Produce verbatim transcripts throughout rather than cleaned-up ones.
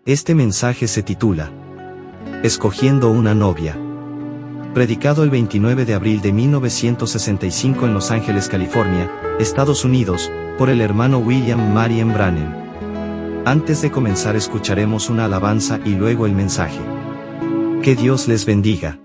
Este mensaje se titula Escogiendo una novia. Predicado el veintinueve de abril de mil novecientos sesenta y cinco en Los Ángeles, California, Estados Unidos, por el hermano William Marion Branham. Antes de comenzar escucharemos una alabanza y luego el mensaje. Que Dios les bendiga.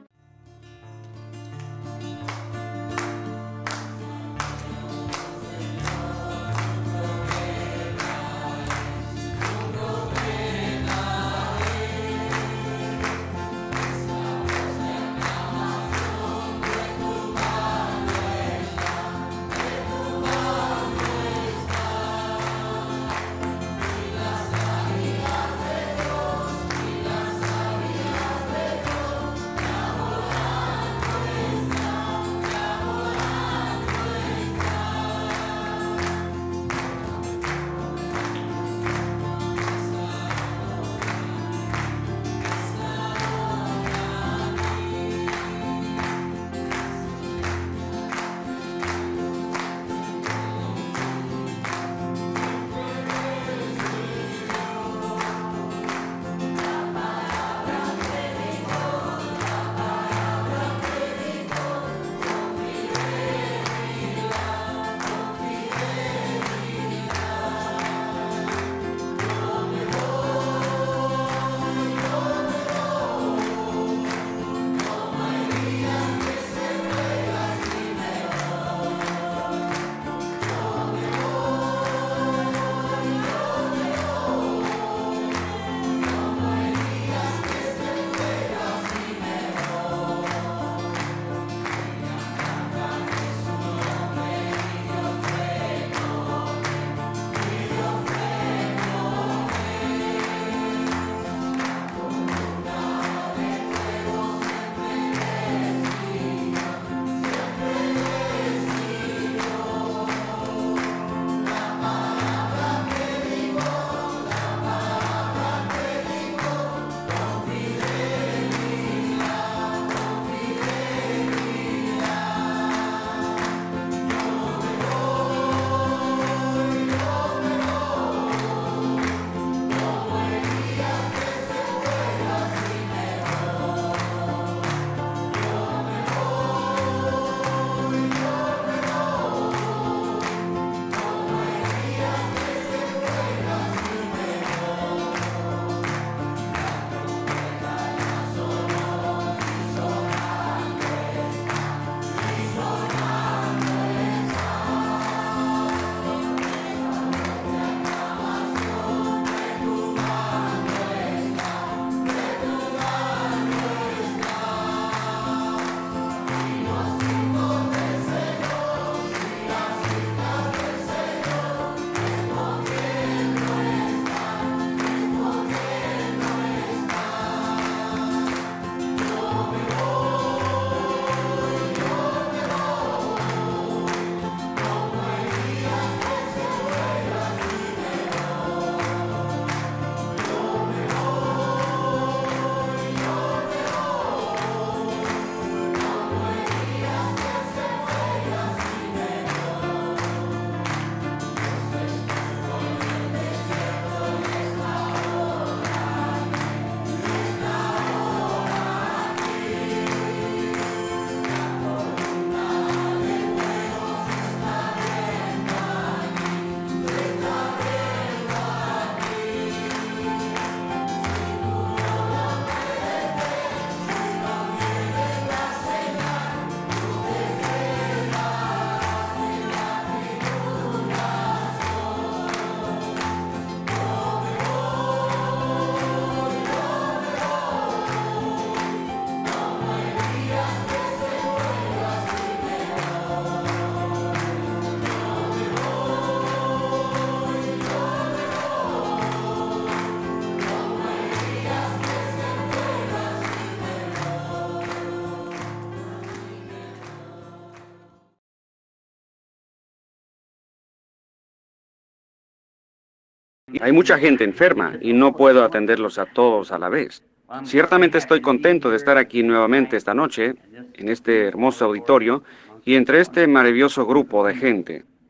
Hay mucha gente enferma y no puedo atenderlos a todos a la vez. Ciertamente estoy contento de estar aquí nuevamente esta noche, en este hermoso auditorio, y entre este maravilloso grupo de gente.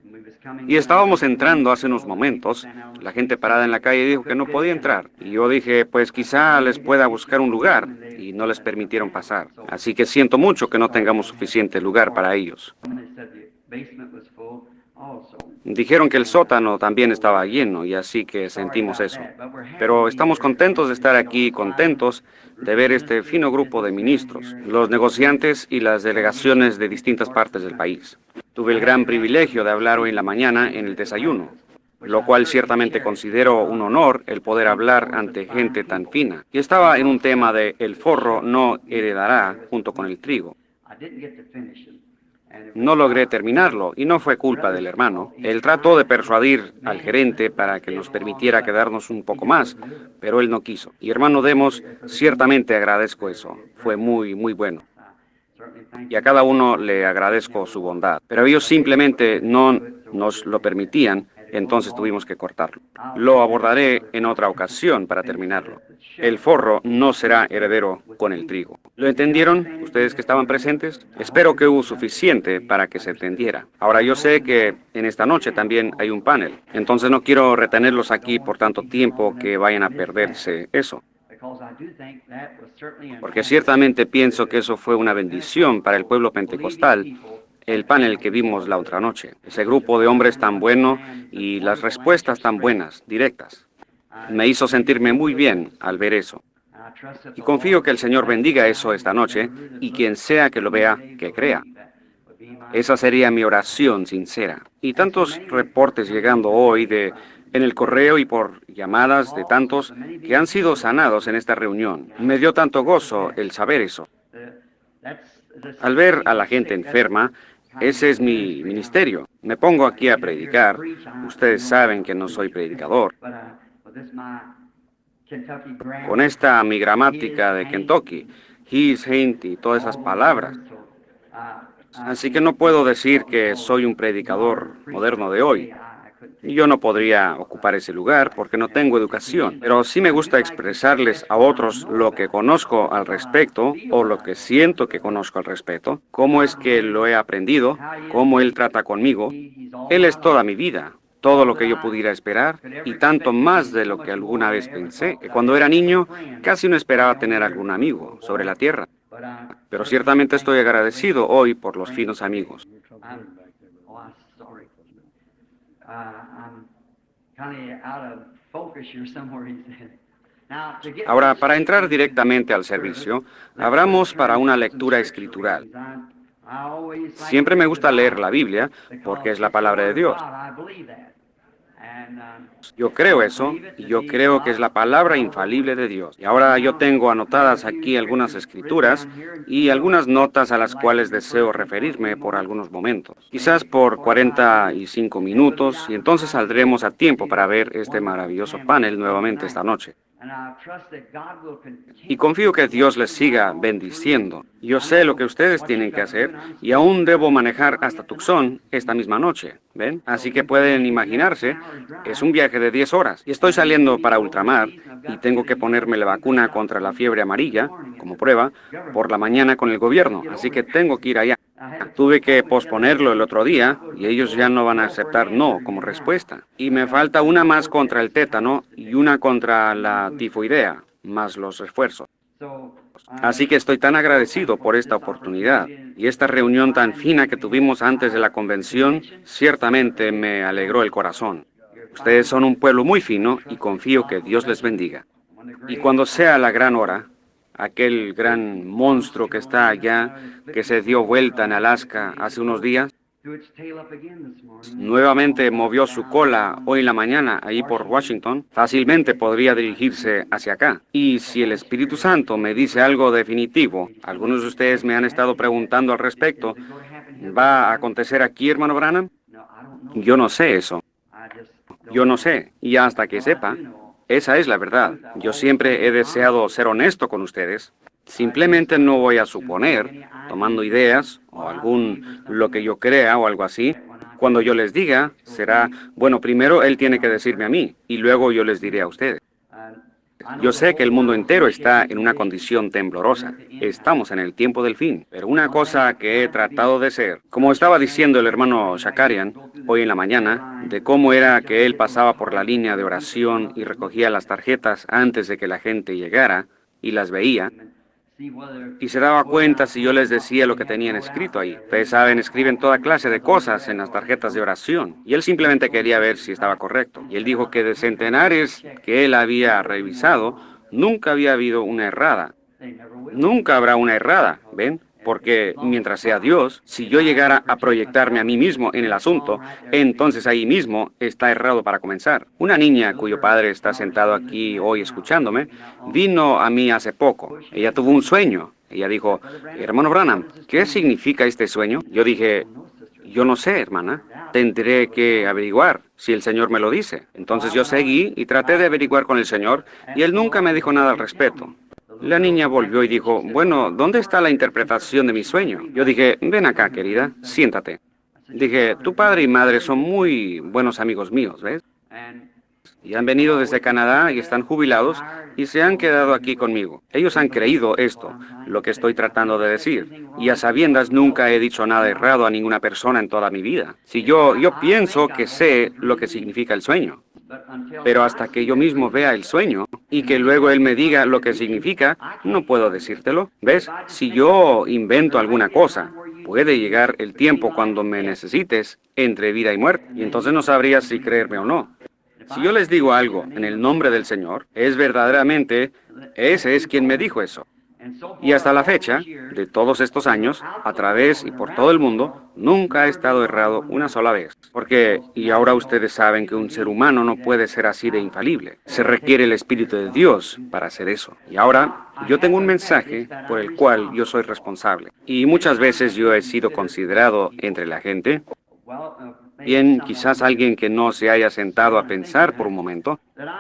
Y estábamos entrando hace unos momentos. La gente parada en la calle dijo que no podía entrar. Y yo dije, pues quizá les pueda buscar un lugar. Y no les permitieron pasar. Así que siento mucho que no tengamos suficiente lugar para ellos. Dijeron que el sótano también estaba lleno y así que sentimos eso. Pero estamos contentos de estar aquí, contentos de ver este fino grupo de ministros, los negociantes y las delegaciones de distintas partes del país. Tuve el gran privilegio de hablar hoy en la mañana en el desayuno, lo cual ciertamente considero un honor el poder hablar ante gente tan fina. Y estaba en un tema de el forro no heredará junto con el trigo. No logré terminarlo y no fue culpa del hermano. Él trató de persuadir al gerente para que nos permitiera quedarnos un poco más, pero él no quiso. Y hermano Demos, ciertamente agradezco eso. Fue muy, muy bueno. Y a cada uno le agradezco su bondad. Pero ellos simplemente no nos lo permitían, entonces tuvimos que cortarlo. Lo abordaré en otra ocasión para terminarlo. El forro no será heredero con el trigo. ¿Lo entendieron ustedes que estaban presentes? Espero que hubo suficiente para que se entendiera. Ahora yo sé que en esta noche también hay un panel, entonces no quiero retenerlos aquí por tanto tiempo que vayan a perderse eso. Porque ciertamente pienso que eso fue una bendición para el pueblo pentecostal, el panel que vimos la otra noche. Ese grupo de hombres tan bueno y las respuestas tan buenas, directas. Me hizo sentirme muy bien al ver eso. Y confío que el Señor bendiga eso esta noche y quien sea que lo vea, que crea. Esa sería mi oración sincera. Y tantos reportes llegando hoy de en el correo y por llamadas de tantos que han sido sanados en esta reunión. Me dio tanto gozo el saber eso. Al ver a la gente enferma, ese es mi ministerio. Me pongo aquí a predicar. Ustedes saben que no soy predicador. Con esta mi gramática de Kentucky, his, hint y todas esas palabras. Así que no puedo decir que soy un predicador moderno de hoy. Yo no podría ocupar ese lugar porque no tengo educación, pero sí me gusta expresarles a otros lo que conozco al respecto o lo que siento que conozco al respecto, cómo es que lo he aprendido, cómo Él trata conmigo. Él es toda mi vida, todo lo que yo pudiera esperar y tanto más de lo que alguna vez pensé, que cuando era niño casi no esperaba tener algún amigo sobre la tierra. Pero ciertamente estoy agradecido hoy por los finos amigos. Ahora, para entrar directamente al servicio, abramos para una lectura escritural. Siempre me gusta leer la Biblia porque es la palabra de Dios. Yo creo eso y yo creo que es la palabra infalible de Dios. Y ahora yo tengo anotadas aquí algunas escrituras y algunas notas a las cuales deseo referirme por algunos momentos. Quizás por cuarenta y cinco minutos y entonces saldremos a tiempo para ver este maravilloso panel nuevamente esta noche. Y confío que Dios les siga bendiciendo. Yo sé lo que ustedes tienen que hacer y aún debo manejar hasta Tucson esta misma noche, ¿ven? Así que pueden imaginarse, es un viaje de diez horas. Y estoy saliendo para ultramar y tengo que ponerme la vacuna contra la fiebre amarilla, como prueba, por la mañana con el gobierno. Así que tengo que ir allá. Tuve que posponerlo el otro día y ellos ya no van a aceptar no como respuesta. Y me falta una más contra el tétano y una contra la tifoidea, más los refuerzos. Así que estoy tan agradecido por esta oportunidad y esta reunión tan fina que tuvimos antes de la convención, ciertamente me alegró el corazón. Ustedes son un pueblo muy fino y confío que Dios les bendiga. Y cuando sea la gran hora, aquel gran monstruo que está allá, que se dio vuelta en Alaska hace unos días, nuevamente movió su cola hoy en la mañana ahí por Washington, fácilmente podría dirigirse hacia acá. Y si el Espíritu Santo me dice algo definitivo, algunos de ustedes me han estado preguntando al respecto, ¿va a acontecer aquí, hermano Branham? Yo no sé eso. Yo no sé, y hasta que sepa, esa es la verdad. Yo siempre he deseado ser honesto con ustedes. Simplemente no voy a suponer, tomando ideas o algún lo que yo crea o algo así. Cuando yo les diga, será, bueno, primero él tiene que decirme a mí y luego yo les diré a ustedes. Yo sé que el mundo entero está en una condición temblorosa. Estamos en el tiempo del fin. Pero una cosa que he tratado de ser, como estaba diciendo el hermano Shakarian hoy en la mañana, de cómo era que él pasaba por la línea de oración y recogía las tarjetas antes de que la gente llegara y las veía, y se daba cuenta si yo les decía lo que tenían escrito ahí. Ustedes saben, escriben toda clase de cosas en las tarjetas de oración. Y él simplemente quería ver si estaba correcto. Y él dijo que de centenares que él había revisado, nunca había habido una errada. Nunca habrá una errada, ¿ven? Porque mientras sea Dios, si yo llegara a proyectarme a mí mismo en el asunto, entonces ahí mismo está errado para comenzar. Una niña cuyo padre está sentado aquí hoy escuchándome, vino a mí hace poco. Ella tuvo un sueño. Ella dijo, hermano Branham, ¿qué significa este sueño? Yo dije, yo no sé, hermana. Tendré que averiguar si el Señor me lo dice. Entonces yo seguí y traté de averiguar con el Señor y Él nunca me dijo nada al respecto. La niña volvió y dijo, bueno, ¿dónde está la interpretación de mi sueño? Yo dije, ven acá, querida, siéntate. Dije, tu padre y madre son muy buenos amigos míos, ¿ves? Y han venido desde Canadá y están jubilados y se han quedado aquí conmigo. Ellos han creído esto, lo que estoy tratando de decir. Y a sabiendas nunca he dicho nada errado a ninguna persona en toda mi vida. Si yo, yo pienso que sé lo que significa el sueño. Pero hasta que yo mismo vea el sueño y que luego él me diga lo que significa, no puedo decírtelo. ¿Ves? Si yo invento alguna cosa, puede llegar el tiempo cuando me necesites entre vida y muerte. Y entonces no sabrías si creerme o no. Si yo les digo algo en el nombre del Señor, es verdaderamente, ese es quien me dijo eso. Y hasta la fecha, de todos estos años, a través y por todo el mundo, nunca ha estado errado una sola vez. Porque, y ahora ustedes saben que un ser humano no puede ser así de infalible. Se requiere el Espíritu de Dios para hacer eso. Y ahora, yo tengo un mensaje por el cual yo soy responsable. Y muchas veces yo he sido considerado entre la gente, bien, quizás alguien que no se haya sentado a pensar por un momento,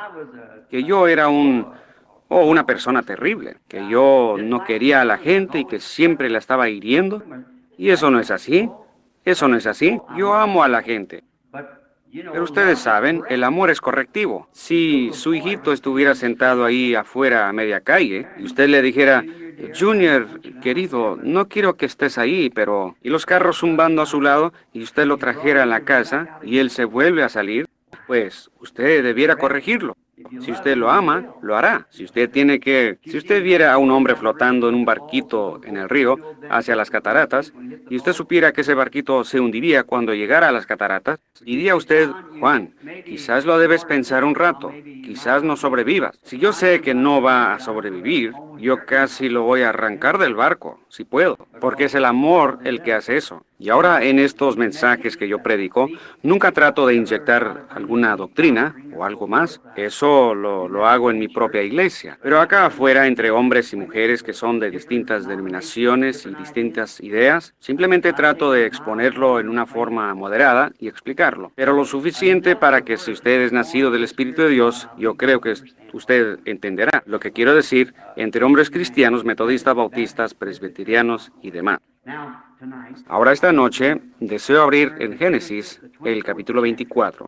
que yo era un... o una persona terrible, que yo no quería a la gente y que siempre la estaba hiriendo. Y eso no es así. Eso no es así. Yo amo a la gente. Pero ustedes saben, el amor es correctivo. Si su hijito estuviera sentado ahí afuera a media calle y usted le dijera, Junior, querido, no quiero que estés ahí, pero... y los carros zumbando a su lado y usted lo trajera a la casa y él se vuelve a salir, pues usted debiera corregirlo. Si usted lo ama, lo hará. Si usted tiene que... Si usted viera a un hombre flotando en un barquito en el río hacia las cataratas, y usted supiera que ese barquito se hundiría cuando llegara a las cataratas, diría usted, Juan, quizás lo debes pensar un rato, quizás no sobrevivas. Si yo sé que no va a sobrevivir, yo casi lo voy a arrancar del barco, si puedo, porque es el amor el que hace eso. Y ahora en estos mensajes que yo predico, nunca trato de inyectar alguna doctrina o algo más. Eso lo, lo hago en mi propia iglesia. Pero acá afuera, entre hombres y mujeres que son de distintas denominaciones y distintas ideas, simplemente trato de exponerlo en una forma moderada y explicarlo. Pero lo suficiente para que si usted es nacido del Espíritu de Dios, yo creo que usted entenderá lo que quiero decir entre hombres cristianos, metodistas, bautistas, presbiterianos y demás. Ahora esta noche deseo abrir en Génesis el capítulo veinticuatro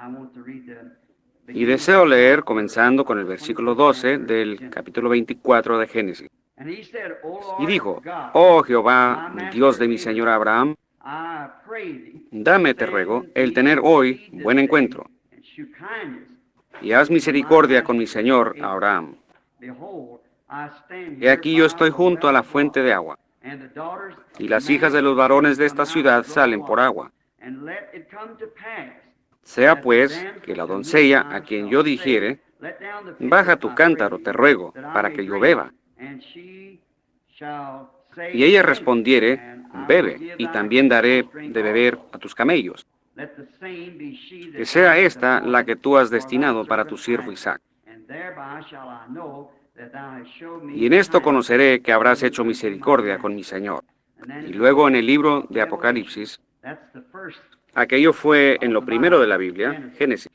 y deseo leer comenzando con el versículo doce del capítulo veinticuatro de Génesis. Y dijo, oh Jehová, Dios de mi señor Abraham, dame, te ruego, el tener hoy buen encuentro y haz misericordia con mi señor Abraham. He aquí yo estoy junto a la fuente de agua, y las hijas de los varones de esta ciudad salen por agua. Sea pues que la doncella a quien yo dijere, baja tu cántaro, te ruego, para que yo beba. Y ella respondiere, bebe, y también daré de beber a tus camellos. Que sea esta la que tú has destinado para tu siervo Isaac. Y en esto conoceré que habrás hecho misericordia con mi Señor. Y luego en el libro de Apocalipsis, aquello fue en lo primero de la Biblia, Génesis.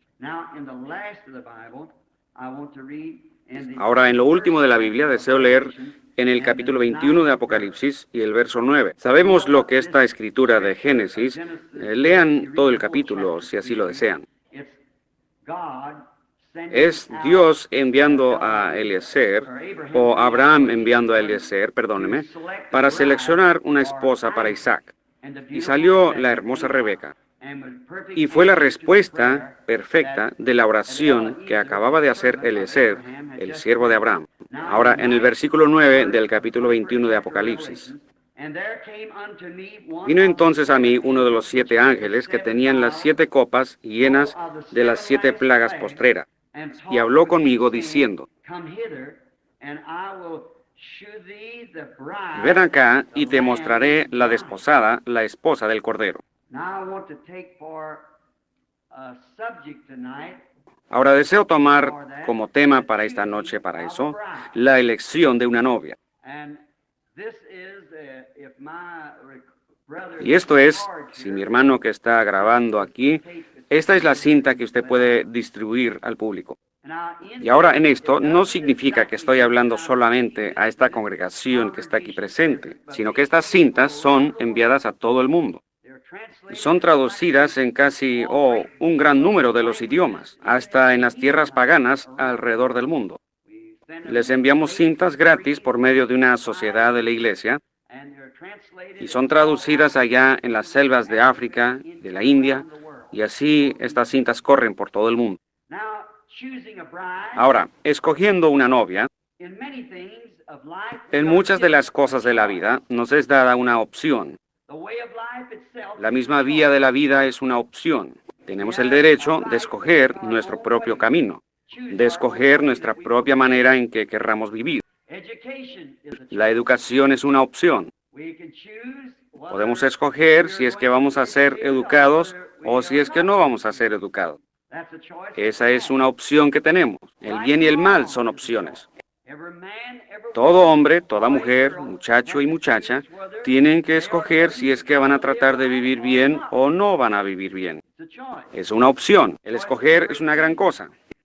Ahora en lo último de la Biblia deseo leer en el capítulo veintiuno de Apocalipsis y el verso nueve. Sabemos lo que esta escritura de Génesis, eh, lean todo el capítulo si así lo desean. Es Dios enviando a Eliezer, o Abraham enviando a Eliezer, perdóneme, para seleccionar una esposa para Isaac. Y salió la hermosa Rebeca. Y fue la respuesta perfecta de la oración que acababa de hacer Eliezer, el siervo de Abraham. Ahora, en el versículo nueve del capítulo veintiuno de Apocalipsis. Vino entonces a mí uno de los siete ángeles que tenían las siete copas llenas de las siete plagas postreras, y habló conmigo diciendo, ven acá y te mostraré la desposada, la esposa del Cordero. Ahora deseo tomar como tema para esta noche, para eso, la elección de una novia. Y esto es, si mi hermano que está grabando aquí, esta es la cinta que usted puede distribuir al público. Y ahora en esto no significa que estoy hablando solamente a esta congregación que está aquí presente, sino que estas cintas son enviadas a todo el mundo. Son traducidas en casi, oh, un gran número de los idiomas, hasta en las tierras paganas alrededor del mundo. Les enviamos cintas gratis por medio de una sociedad de la iglesia, y son traducidas allá en las selvas de África, de la India, y así estas cintas corren por todo el mundo. Ahora, escogiendo una novia, en muchas de las cosas de la vida nos es dada una opción. La misma vía de la vida es una opción. Tenemos el derecho de escoger nuestro propio camino, de escoger nuestra propia manera en que querramos vivir. La educación es una opción. Podemos escoger si es que vamos a ser educados o si es que no vamos a ser educados. Esa es una opción que tenemos. El bien y el mal son opciones. Todo hombre, toda mujer, muchacho y muchacha, tienen que escoger si es que van a tratar de vivir bien o no van a vivir bien. Es una opción. El escoger es una gran cosa.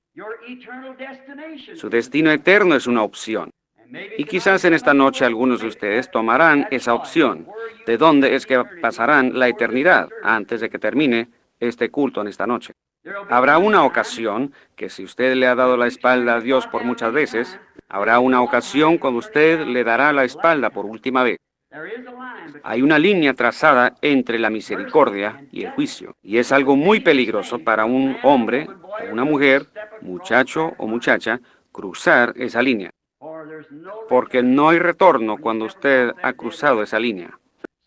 Su destino eterno es una opción. Y quizás en esta noche algunos de ustedes tomarán esa opción. ¿De dónde es que pasarán la eternidad antes de que termine este culto en esta noche? Habrá una ocasión que si usted le ha dado la espalda a Dios por muchas veces, habrá una ocasión cuando usted le dará la espalda por última vez. Hay una línea trazada entre la misericordia y el juicio, y es algo muy peligroso para un hombre o una mujer, muchacho o muchacha, cruzar esa línea, porque no hay retorno cuando usted ha cruzado esa línea.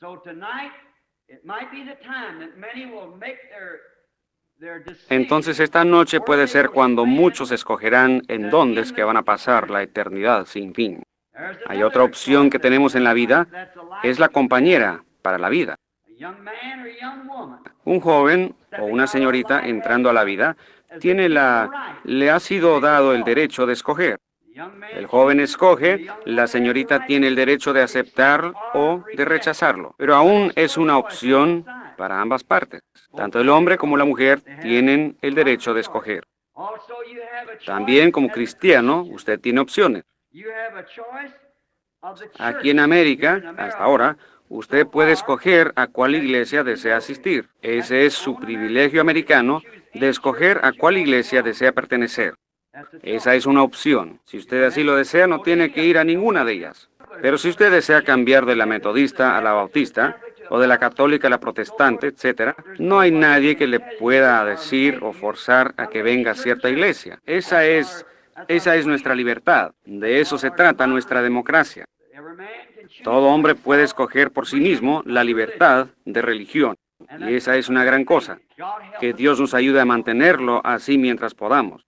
Entonces esta noche puede ser cuando muchos escogerán en dónde es que van a pasar la eternidad sin fin. Hay otra opción que tenemos en la vida, es la compañera para la vida. Un joven o una señorita entrando a la vida tiene la, le ha sido dado el derecho de escoger. El joven escoge, la señorita tiene el derecho de aceptar o de rechazarlo, pero aún es una opción para ambas partes. Tanto el hombre como la mujer tienen el derecho de escoger. También como cristiano, usted tiene opciones. Aquí en América, hasta ahora, usted puede escoger a cuál iglesia desea asistir. Ese es su privilegio americano de escoger a cuál iglesia desea pertenecer. Esa es una opción. Si usted así lo desea, no tiene que ir a ninguna de ellas. Pero si usted desea cambiar de la metodista a la bautista, o de la católica a la protestante, etcétera, no hay nadie que le pueda decir o forzar a que venga a cierta iglesia. Esa es, esa es nuestra libertad. De eso se trata nuestra democracia. Todo hombre puede escoger por sí mismo la libertad de religión. Y esa es una gran cosa. Que Dios nos ayude a mantenerlo así mientras podamos.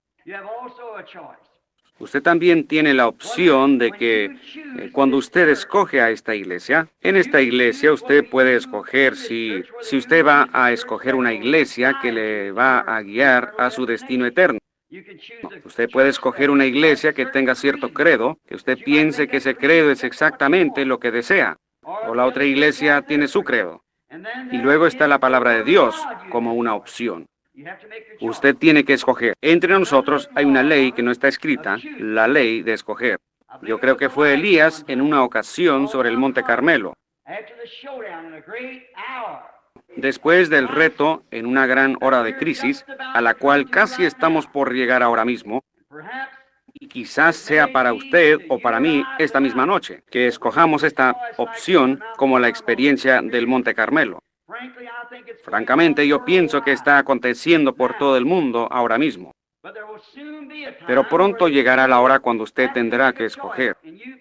Usted también tiene la opción de que eh, cuando usted escoge a esta iglesia, en esta iglesia usted puede escoger si, si usted va a escoger una iglesia que le va a guiar a su destino eterno. Usted puede escoger una iglesia que tenga cierto credo, que usted piense que ese credo es exactamente lo que desea, o la otra iglesia tiene su credo. Y luego está la palabra de Dios como una opción. Usted tiene que escoger. Entre nosotros hay una ley que no está escrita, la ley de escoger. Yo creo que fue Elías en una ocasión sobre el Monte Carmelo. Después del reto en una gran hora de crisis, a la cual casi estamos por llegar ahora mismo, y quizás sea para usted o para mí esta misma noche, que escojamos esta opción como la experiencia del Monte Carmelo. Francamente, yo pienso que está aconteciendo por todo el mundo ahora mismo. Pero pronto llegará la hora cuando usted tendrá que escoger.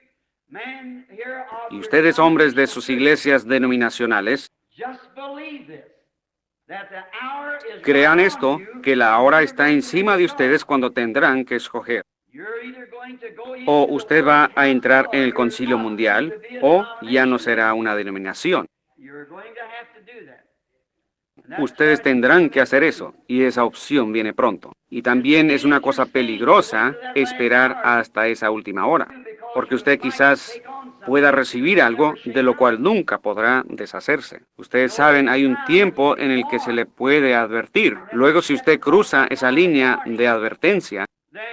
Y ustedes, hombres de sus iglesias denominacionales, crean esto, que la hora está encima de ustedes cuando tendrán que escoger. O usted va a entrar en el concilio mundial, o ya no será una denominación. Ustedes tendrán que hacer eso, y esa opción viene pronto. Y también es una cosa peligrosa esperar hasta esa última hora, porque usted quizás pueda recibir algo de lo cual nunca podrá deshacerse. Ustedes saben, hay un tiempo en el que se le puede advertir. Luego, si usted cruza esa línea de advertencia,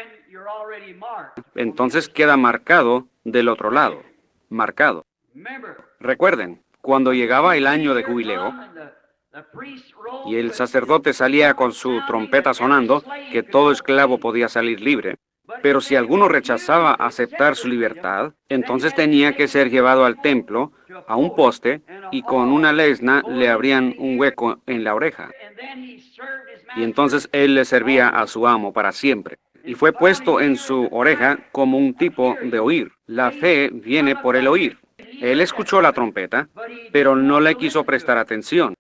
entonces queda marcado del otro lado. Marcado. Recuerden, cuando llegaba el año de jubileo, y el sacerdote salía con su trompeta sonando, que todo esclavo podía salir libre. Pero si alguno rechazaba aceptar su libertad, entonces tenía que ser llevado al templo, a un poste, y con una lesna le abrían un hueco en la oreja. Y entonces él le servía a su amo para siempre. Y fue puesto en su oreja como un tipo de oír. La fe viene por el oír. Él escuchó la trompeta, pero no le quiso prestar atención.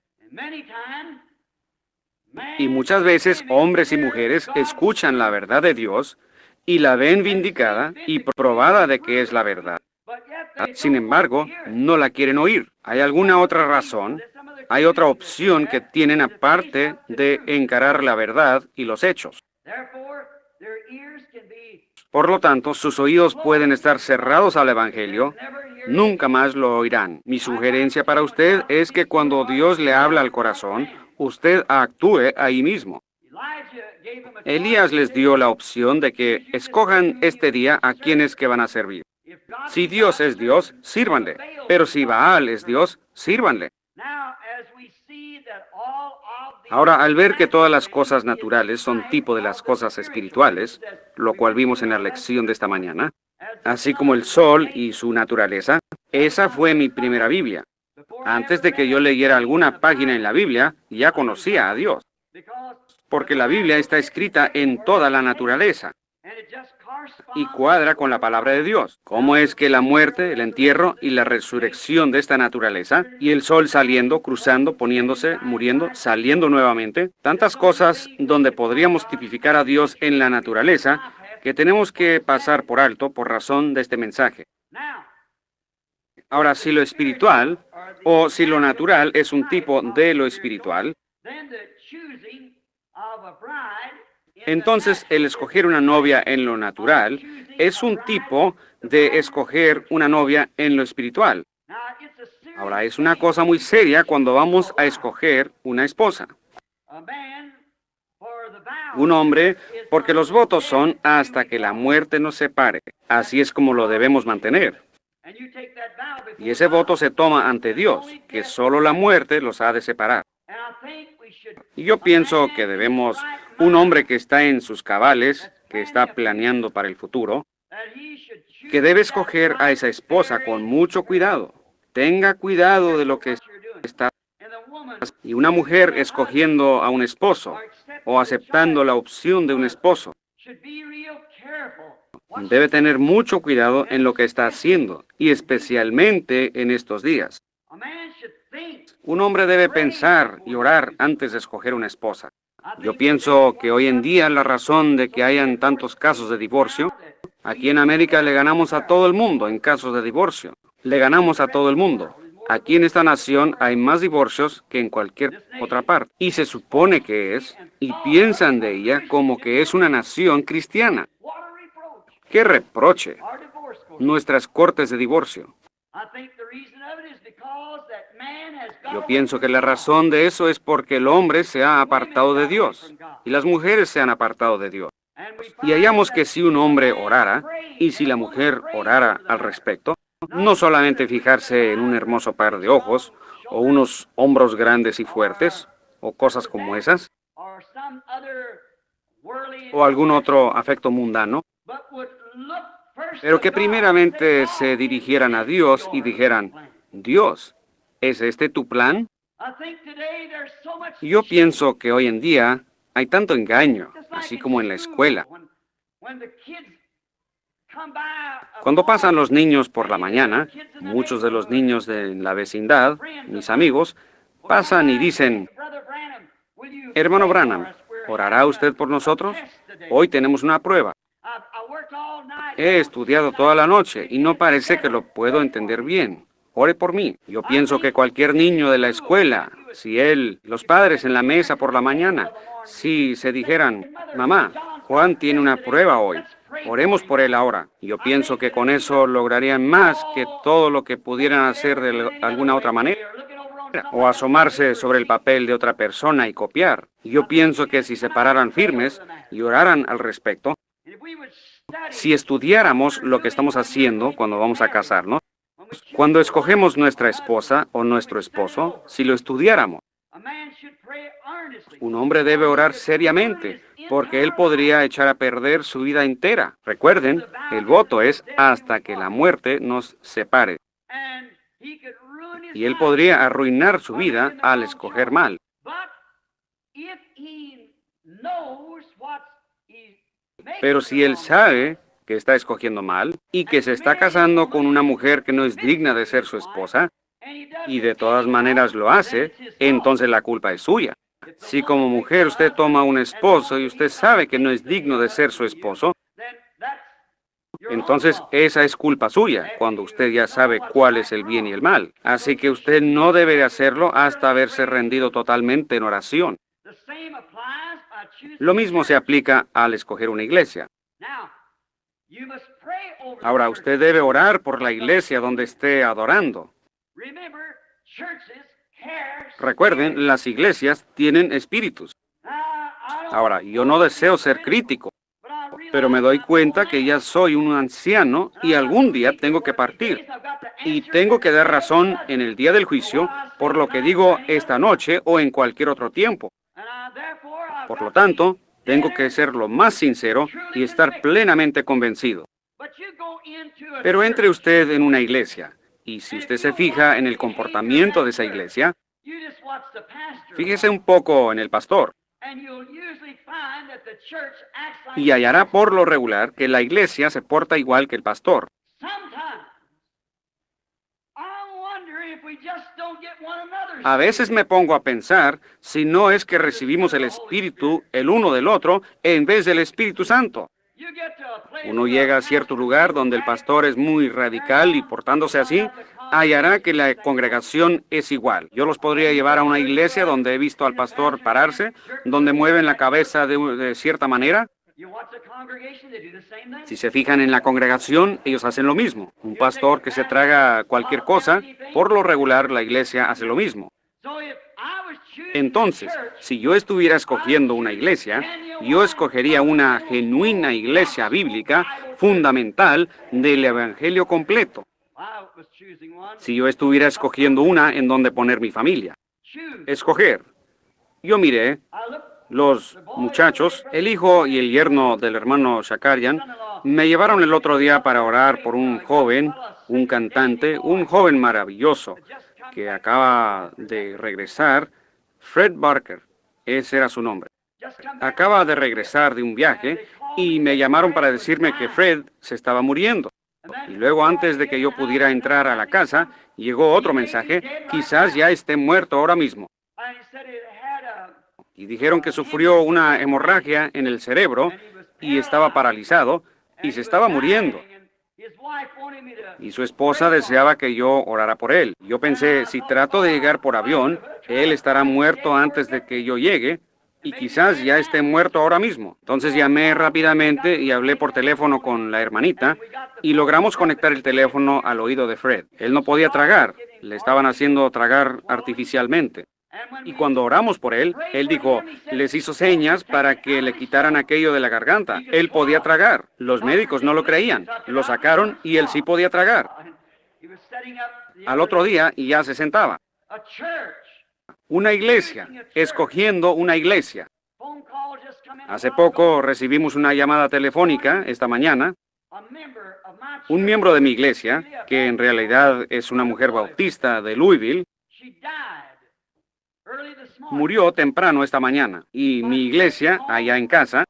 Y muchas veces hombres y mujeres escuchan la verdad de Dios y la ven vindicada y probada de que es la verdad. Sin embargo, no la quieren oír. ¿Hay alguna otra razón? ¿Hay otra opción que tienen aparte de encarar la verdad y los hechos? Por lo tanto, sus oídos pueden estar cerrados al Evangelio. Nunca más lo oirán. Mi sugerencia para usted es que cuando Dios le habla al corazón, usted actúe ahí mismo. Elías les dio la opción de que escojan este día a quienes que van a servir. Si Dios es Dios, sírvanle. Pero si Baal es Dios, sírvanle. Ahora, al ver que todas las cosas naturales son tipo de las cosas espirituales, lo cual vimos en la lección de esta mañana, así como el sol y su naturaleza, esa fue mi primera Biblia. Antes de que yo leyera alguna página en la Biblia, ya conocía a Dios. Porque la Biblia está escrita en toda la naturaleza y cuadra con la palabra de Dios. ¿Cómo es que la muerte, el entierro y la resurrección de esta naturaleza, y el sol saliendo, cruzando, poniéndose, muriendo, saliendo nuevamente, tantas cosas donde podríamos tipificar a Dios en la naturaleza que tenemos que pasar por alto por razón de este mensaje? Ahora, si lo espiritual o si lo natural es un tipo de lo espiritual, entonces el escoger una novia en lo natural es un tipo de escoger una novia en lo espiritual. Ahora, es una cosa muy seria cuando vamos a escoger una esposa. Un hombre, porque los votos son hasta que la muerte nos separe. Así es como lo debemos mantener. Y ese voto se toma ante Dios, que solo la muerte los ha de separar. Y yo pienso que debemos, un hombre que está en sus cabales, que está planeando para el futuro, que debe escoger a esa esposa con mucho cuidado. Tenga cuidado de lo que está. Y una mujer escogiendo a un esposo o aceptando la opción de un esposo debe tener mucho cuidado en lo que está haciendo, y especialmente en estos días. Un hombre debe pensar y orar antes de escoger una esposa. Yo pienso que hoy en día la razón de que hayan tantos casos de divorcio, aquí en América le ganamos a todo el mundo en casos de divorcio. Le ganamos a todo el mundo. Aquí en esta nación hay más divorcios que en cualquier otra parte. Y se supone que es, y piensan de ella como que es una nación cristiana. ¡Qué reproche! Nuestras cortes de divorcio. Yo pienso que la razón de eso es porque el hombre se ha apartado de Dios y las mujeres se han apartado de Dios. Y hallamos que si un hombre orara y si la mujer orara al respecto, no solamente fijarse en un hermoso par de ojos o unos hombros grandes y fuertes, o cosas como esas, o algún otro afecto mundano, pero que primeramente se dirigieran a Dios y dijeran, Dios, ¿es este tu plan? Yo pienso que hoy en día hay tanto engaño, así como en la escuela. Cuando pasan los niños por la mañana, muchos de los niños de la vecindad, mis amigos, pasan y dicen, hermano Branham, ¿orará usted por nosotros? Hoy tenemos una prueba. He estudiado toda la noche y no parece que lo puedo entender bien. Ore por mí. Yo pienso que cualquier niño de la escuela, si él, los padres en la mesa por la mañana, si se dijeran, mamá, Juan tiene una prueba hoy, oremos por él ahora. Yo pienso que con eso lograrían más que todo lo que pudieran hacer de alguna otra manera, o asomarse sobre el papel de otra persona y copiar. Yo pienso que si se pararan firmes y oraran al respecto, si estudiáramos lo que estamos haciendo cuando vamos a casarnos, cuando escogemos nuestra esposa o nuestro esposo, si lo estudiáramos, un hombre debe orar seriamente, porque él podría echar a perder su vida entera. Recuerden, el voto es hasta que la muerte nos separe. Y él podría arruinar su vida al escoger mal. Pero si él sabe que está escogiendo mal y que se está casando con una mujer que no es digna de ser su esposa, y de todas maneras lo hace, entonces la culpa es suya. Si como mujer usted toma un esposo y usted sabe que no es digno de ser su esposo, entonces esa es culpa suya, cuando usted ya sabe cuál es el bien y el mal. Así que usted no debe de hacerlo hasta haberse rendido totalmente en oración. Lo mismo se aplica al escoger una iglesia. Ahora, usted debe orar por la iglesia donde esté adorando. Recuerden, las iglesias tienen espíritus. Ahora, yo no deseo ser crítico, pero me doy cuenta que ya soy un anciano y algún día tengo que partir. Y tengo que dar razón en el día del juicio por lo que digo esta noche o en cualquier otro tiempo. Por lo tanto, tengo que ser lo más sincero y estar plenamente convencido. Pero entre usted en una iglesia, y si usted se fija en el comportamiento de esa iglesia, fíjese un poco en el pastor, y hallará por lo regular que la iglesia se porta igual que el pastor. A veces me pongo a pensar si no es que recibimos el Espíritu el uno del otro en vez del Espíritu Santo. Uno llega a cierto lugar donde el pastor es muy radical y portándose así, hallará que la congregación es igual. Yo los podría llevar a una iglesia donde he visto al pastor pararse, donde mueven la cabeza de, de cierta manera. Si se fijan en la congregación, ellos hacen lo mismo. Un pastor que se traga cualquier cosa, por lo regular la iglesia hace lo mismo. Entonces, si yo estuviera escogiendo una iglesia, yo escogería una genuina iglesia bíblica fundamental del evangelio completo. Si yo estuviera escogiendo una en donde poner mi familia. Escoger. Yo miré, los muchachos, el hijo y el yerno del hermano Shakarian, me llevaron el otro día para orar por un joven, un cantante, un joven maravilloso, que acaba de regresar, Fred Barker, ese era su nombre. Acaba de regresar de un viaje y me llamaron para decirme que Fred se estaba muriendo. Y luego, antes de que yo pudiera entrar a la casa, llegó otro mensaje, quizás ya esté muerto ahora mismo. Y dijeron que sufrió una hemorragia en el cerebro y estaba paralizado y se estaba muriendo. Y su esposa deseaba que yo orara por él. Yo pensé, si trato de llegar por avión, él estará muerto antes de que yo llegue y quizás ya esté muerto ahora mismo. Entonces llamé rápidamente y hablé por teléfono con la hermanita y logramos conectar el teléfono al oído de Fred. Él no podía tragar, le estaban haciendo tragar artificialmente. Y cuando oramos por él, él dijo, les hizo señas para que le quitaran aquello de la garganta. Él podía tragar. Los médicos no lo creían. Lo sacaron y él sí podía tragar. Al otro día, y ya se sentaba. Una iglesia, escogiendo una iglesia. Hace poco recibimos una llamada telefónica, esta mañana. Un miembro de mi iglesia, que en realidad es una mujer bautista de Louisville, murió temprano esta mañana. Y mi iglesia, allá en casa,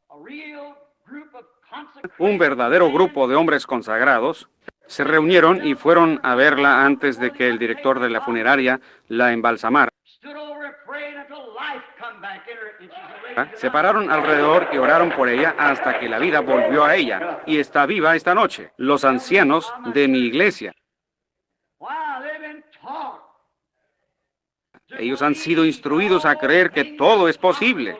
un verdadero grupo de hombres consagrados, se reunieron y fueron a verla antes de que el director de la funeraria la embalsamara. Se pararon alrededor y oraron por ella hasta que la vida volvió a ella y está viva esta noche. Los ancianos de mi iglesia. Ellos han sido instruidos a creer que todo es posible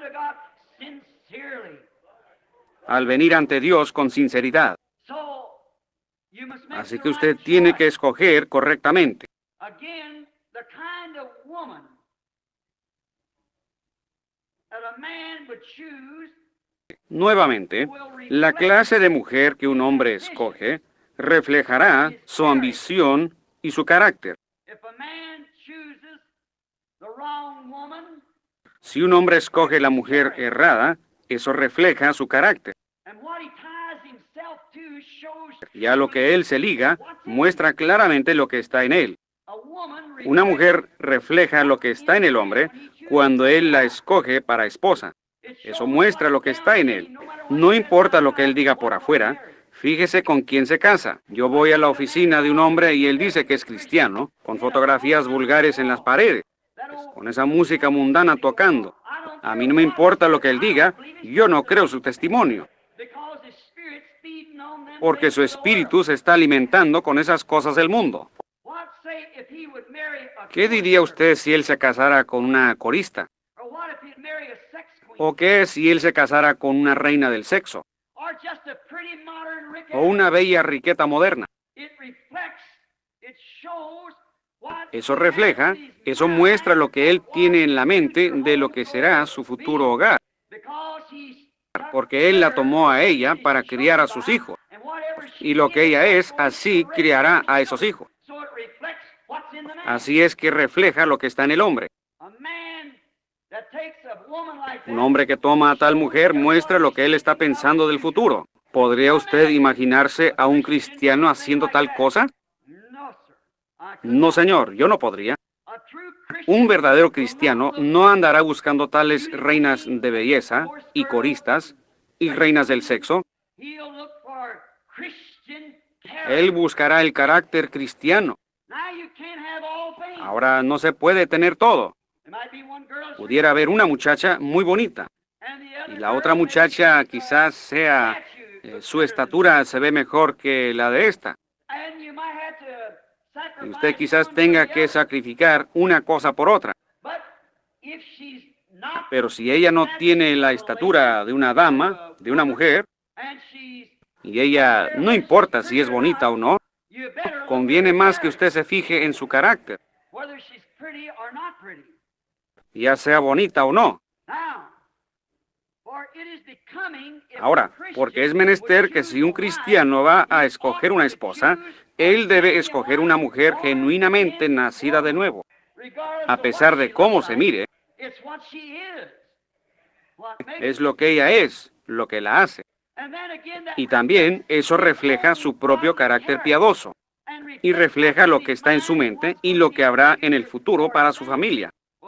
al venir ante Dios con sinceridad. Así que usted tiene que escoger correctamente. Nuevamente, la clase de mujer que un hombre escoge reflejará su ambición y su carácter. Si un hombre escoge la mujer errada, eso refleja su carácter. Y a lo que él se liga, muestra claramente lo que está en él. Una mujer refleja lo que está en el hombre cuando él la escoge para esposa. Eso muestra lo que está en él. No importa lo que él diga por afuera, fíjese con quién se casa. Yo voy a la oficina de un hombre y él dice que es cristiano, con fotografías vulgares en las paredes, con esa música mundana tocando. A mí no me importa lo que él diga, yo no creo su testimonio. Porque su espíritu se está alimentando con esas cosas del mundo. ¿Qué diría usted si él se casara con una corista? ¿O qué si él se casara con una reina del sexo? ¿O una bella riqueta moderna? Eso refleja, eso muestra lo que él tiene en la mente de lo que será su futuro hogar. Porque él la tomó a ella para criar a sus hijos. Y lo que ella es, así criará a esos hijos. Así es que refleja lo que está en el hombre. Un hombre que toma a tal mujer muestra lo que él está pensando del futuro. ¿Podría usted imaginarse a un cristiano haciendo tal cosa? No, señor, yo no podría. Un verdadero cristiano no andará buscando tales reinas de belleza y coristas y reinas del sexo. Él buscará el carácter cristiano. Ahora no se puede tener todo. Pudiera haber una muchacha muy bonita y la otra muchacha quizás sea, eh, su estatura se ve mejor que la de esta. Y usted quizás tenga que sacrificar una cosa por otra. Pero si ella no tiene la estatura de una dama, de una mujer, y ella no importa si es bonita o no, conviene más que usted se fije en su carácter, ya sea bonita o no. Ahora, porque es menester que si un cristiano va a escoger una esposa, él debe escoger una mujer genuinamente nacida de nuevo. A pesar de cómo se mire, es lo que ella es, lo que la hace. Y también eso refleja su propio carácter piadoso. Y refleja lo que está en su mente y lo que habrá en el futuro para su familia,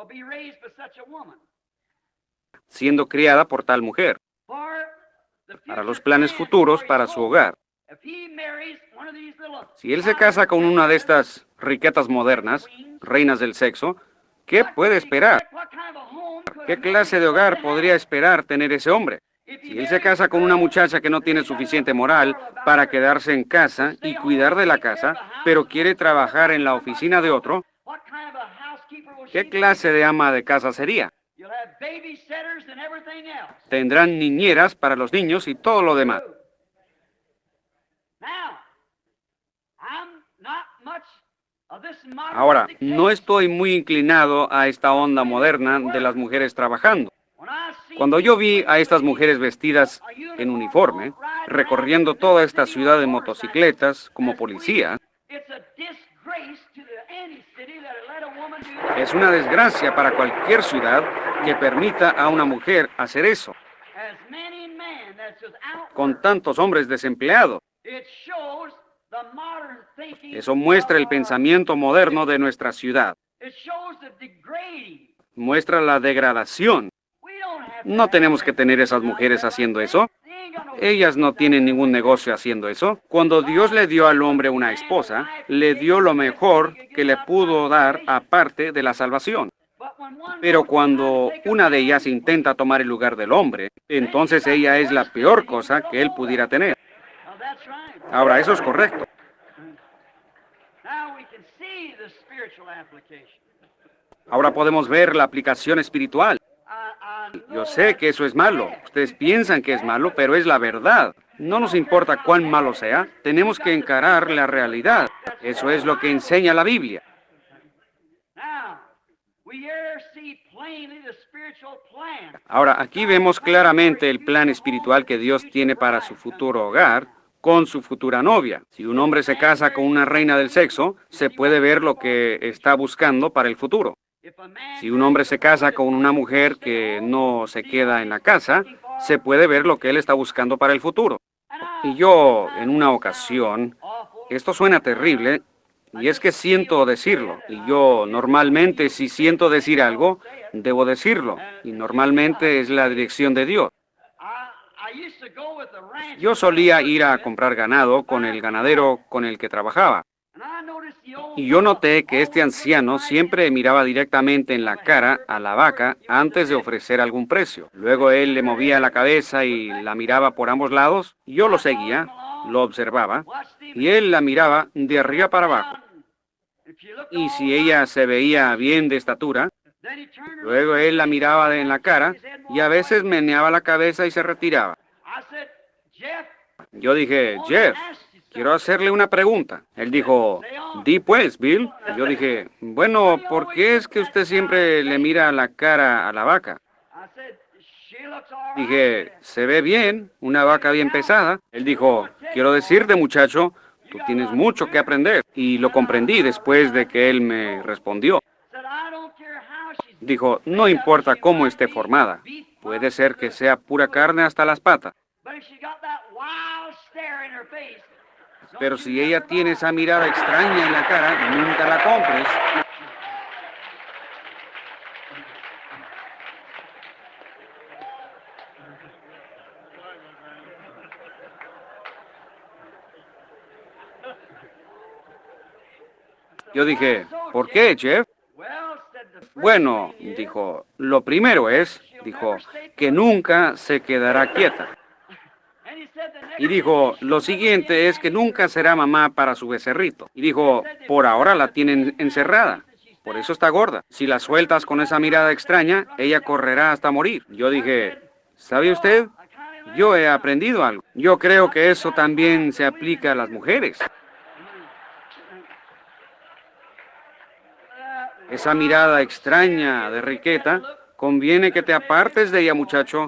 siendo criada por tal mujer, para los planes futuros para su hogar. Si él se casa con una de estas riquetas modernas, reinas del sexo, ¿qué puede esperar? ¿Qué clase de hogar podría esperar tener ese hombre? Si él se casa con una muchacha que no tiene suficiente moral para quedarse en casa y cuidar de la casa, pero quiere trabajar en la oficina de otro, ¿qué clase de ama de casa sería? Tendrán niñeras para los niños y todo lo demás. Ahora, no estoy muy inclinado a esta onda moderna de las mujeres trabajando. Cuando yo vi a estas mujeres vestidas en uniforme, recorriendo toda esta ciudad en motocicletas como policía, Es una desgracia para cualquier ciudad que permita a una mujer hacer eso, con tantos hombres desempleados. Eso muestra el pensamiento moderno de nuestra ciudad. Muestra la degradación. No tenemos que tener esas mujeres haciendo eso. Ellas no tienen ningún negocio haciendo eso. Cuando Dios le dio al hombre una esposa, le dio lo mejor que le pudo dar aparte de la salvación. Pero cuando una de ellas intenta tomar el lugar del hombre, entonces ella es la peor cosa que él pudiera tener. Ahora, eso es correcto. Ahora podemos ver la aplicación espiritual. Yo sé que eso es malo. Ustedes piensan que es malo, pero es la verdad. No nos importa cuán malo sea, tenemos que encarar la realidad. Eso es lo que enseña la Biblia. Ahora, aquí vemos claramente el plan espiritual que Dios tiene para su futuro hogar, con su futura novia. Si un hombre se casa con una reina del sexo, se puede ver lo que está buscando para el futuro. Si un hombre se casa con una mujer que no se queda en la casa, se puede ver lo que él está buscando para el futuro. Y yo, en una ocasión, esto suena terrible, y es que siento decirlo, y yo normalmente si siento decir algo, debo decirlo, y normalmente es la dirección de Dios. Yo solía ir a comprar ganado con el ganadero con el que trabajaba. Y yo noté que este anciano siempre miraba directamente en la cara a la vaca antes de ofrecer algún precio. Luego él le movía la cabeza y la miraba por ambos lados. Yo lo seguía, lo observaba, y él la miraba de arriba para abajo. Y si ella se veía bien de estatura, luego él la miraba en la cara y a veces meneaba la cabeza y se retiraba. Yo dije, Jeff, quiero hacerle una pregunta. Él dijo, di pues, Bill. Yo dije, bueno, ¿por qué es que usted siempre le mira la cara a la vaca? Dije, se ve bien, una vaca bien pesada. Él dijo, quiero decirte, muchacho, tú tienes mucho que aprender. Y lo comprendí después de que él me respondió. Dijo, no importa cómo esté formada. Puede ser que sea pura carne hasta las patas. Pero si ella tiene esa mirada extraña en la cara, nunca la compres. Yo dije, ¿por qué, Jeff? Bueno, dijo, lo primero es, dijo, que nunca se quedará quieta. Y dijo, lo siguiente es que nunca será mamá para su becerrito. Y dijo, por ahora la tienen encerrada, por eso está gorda. Si la sueltas con esa mirada extraña, ella correrá hasta morir. Yo dije, ¿sabe usted? Yo he aprendido algo. Yo creo que eso también se aplica a las mujeres. Esa mirada extraña de Riqueta, conviene que te apartes de ella, muchacho.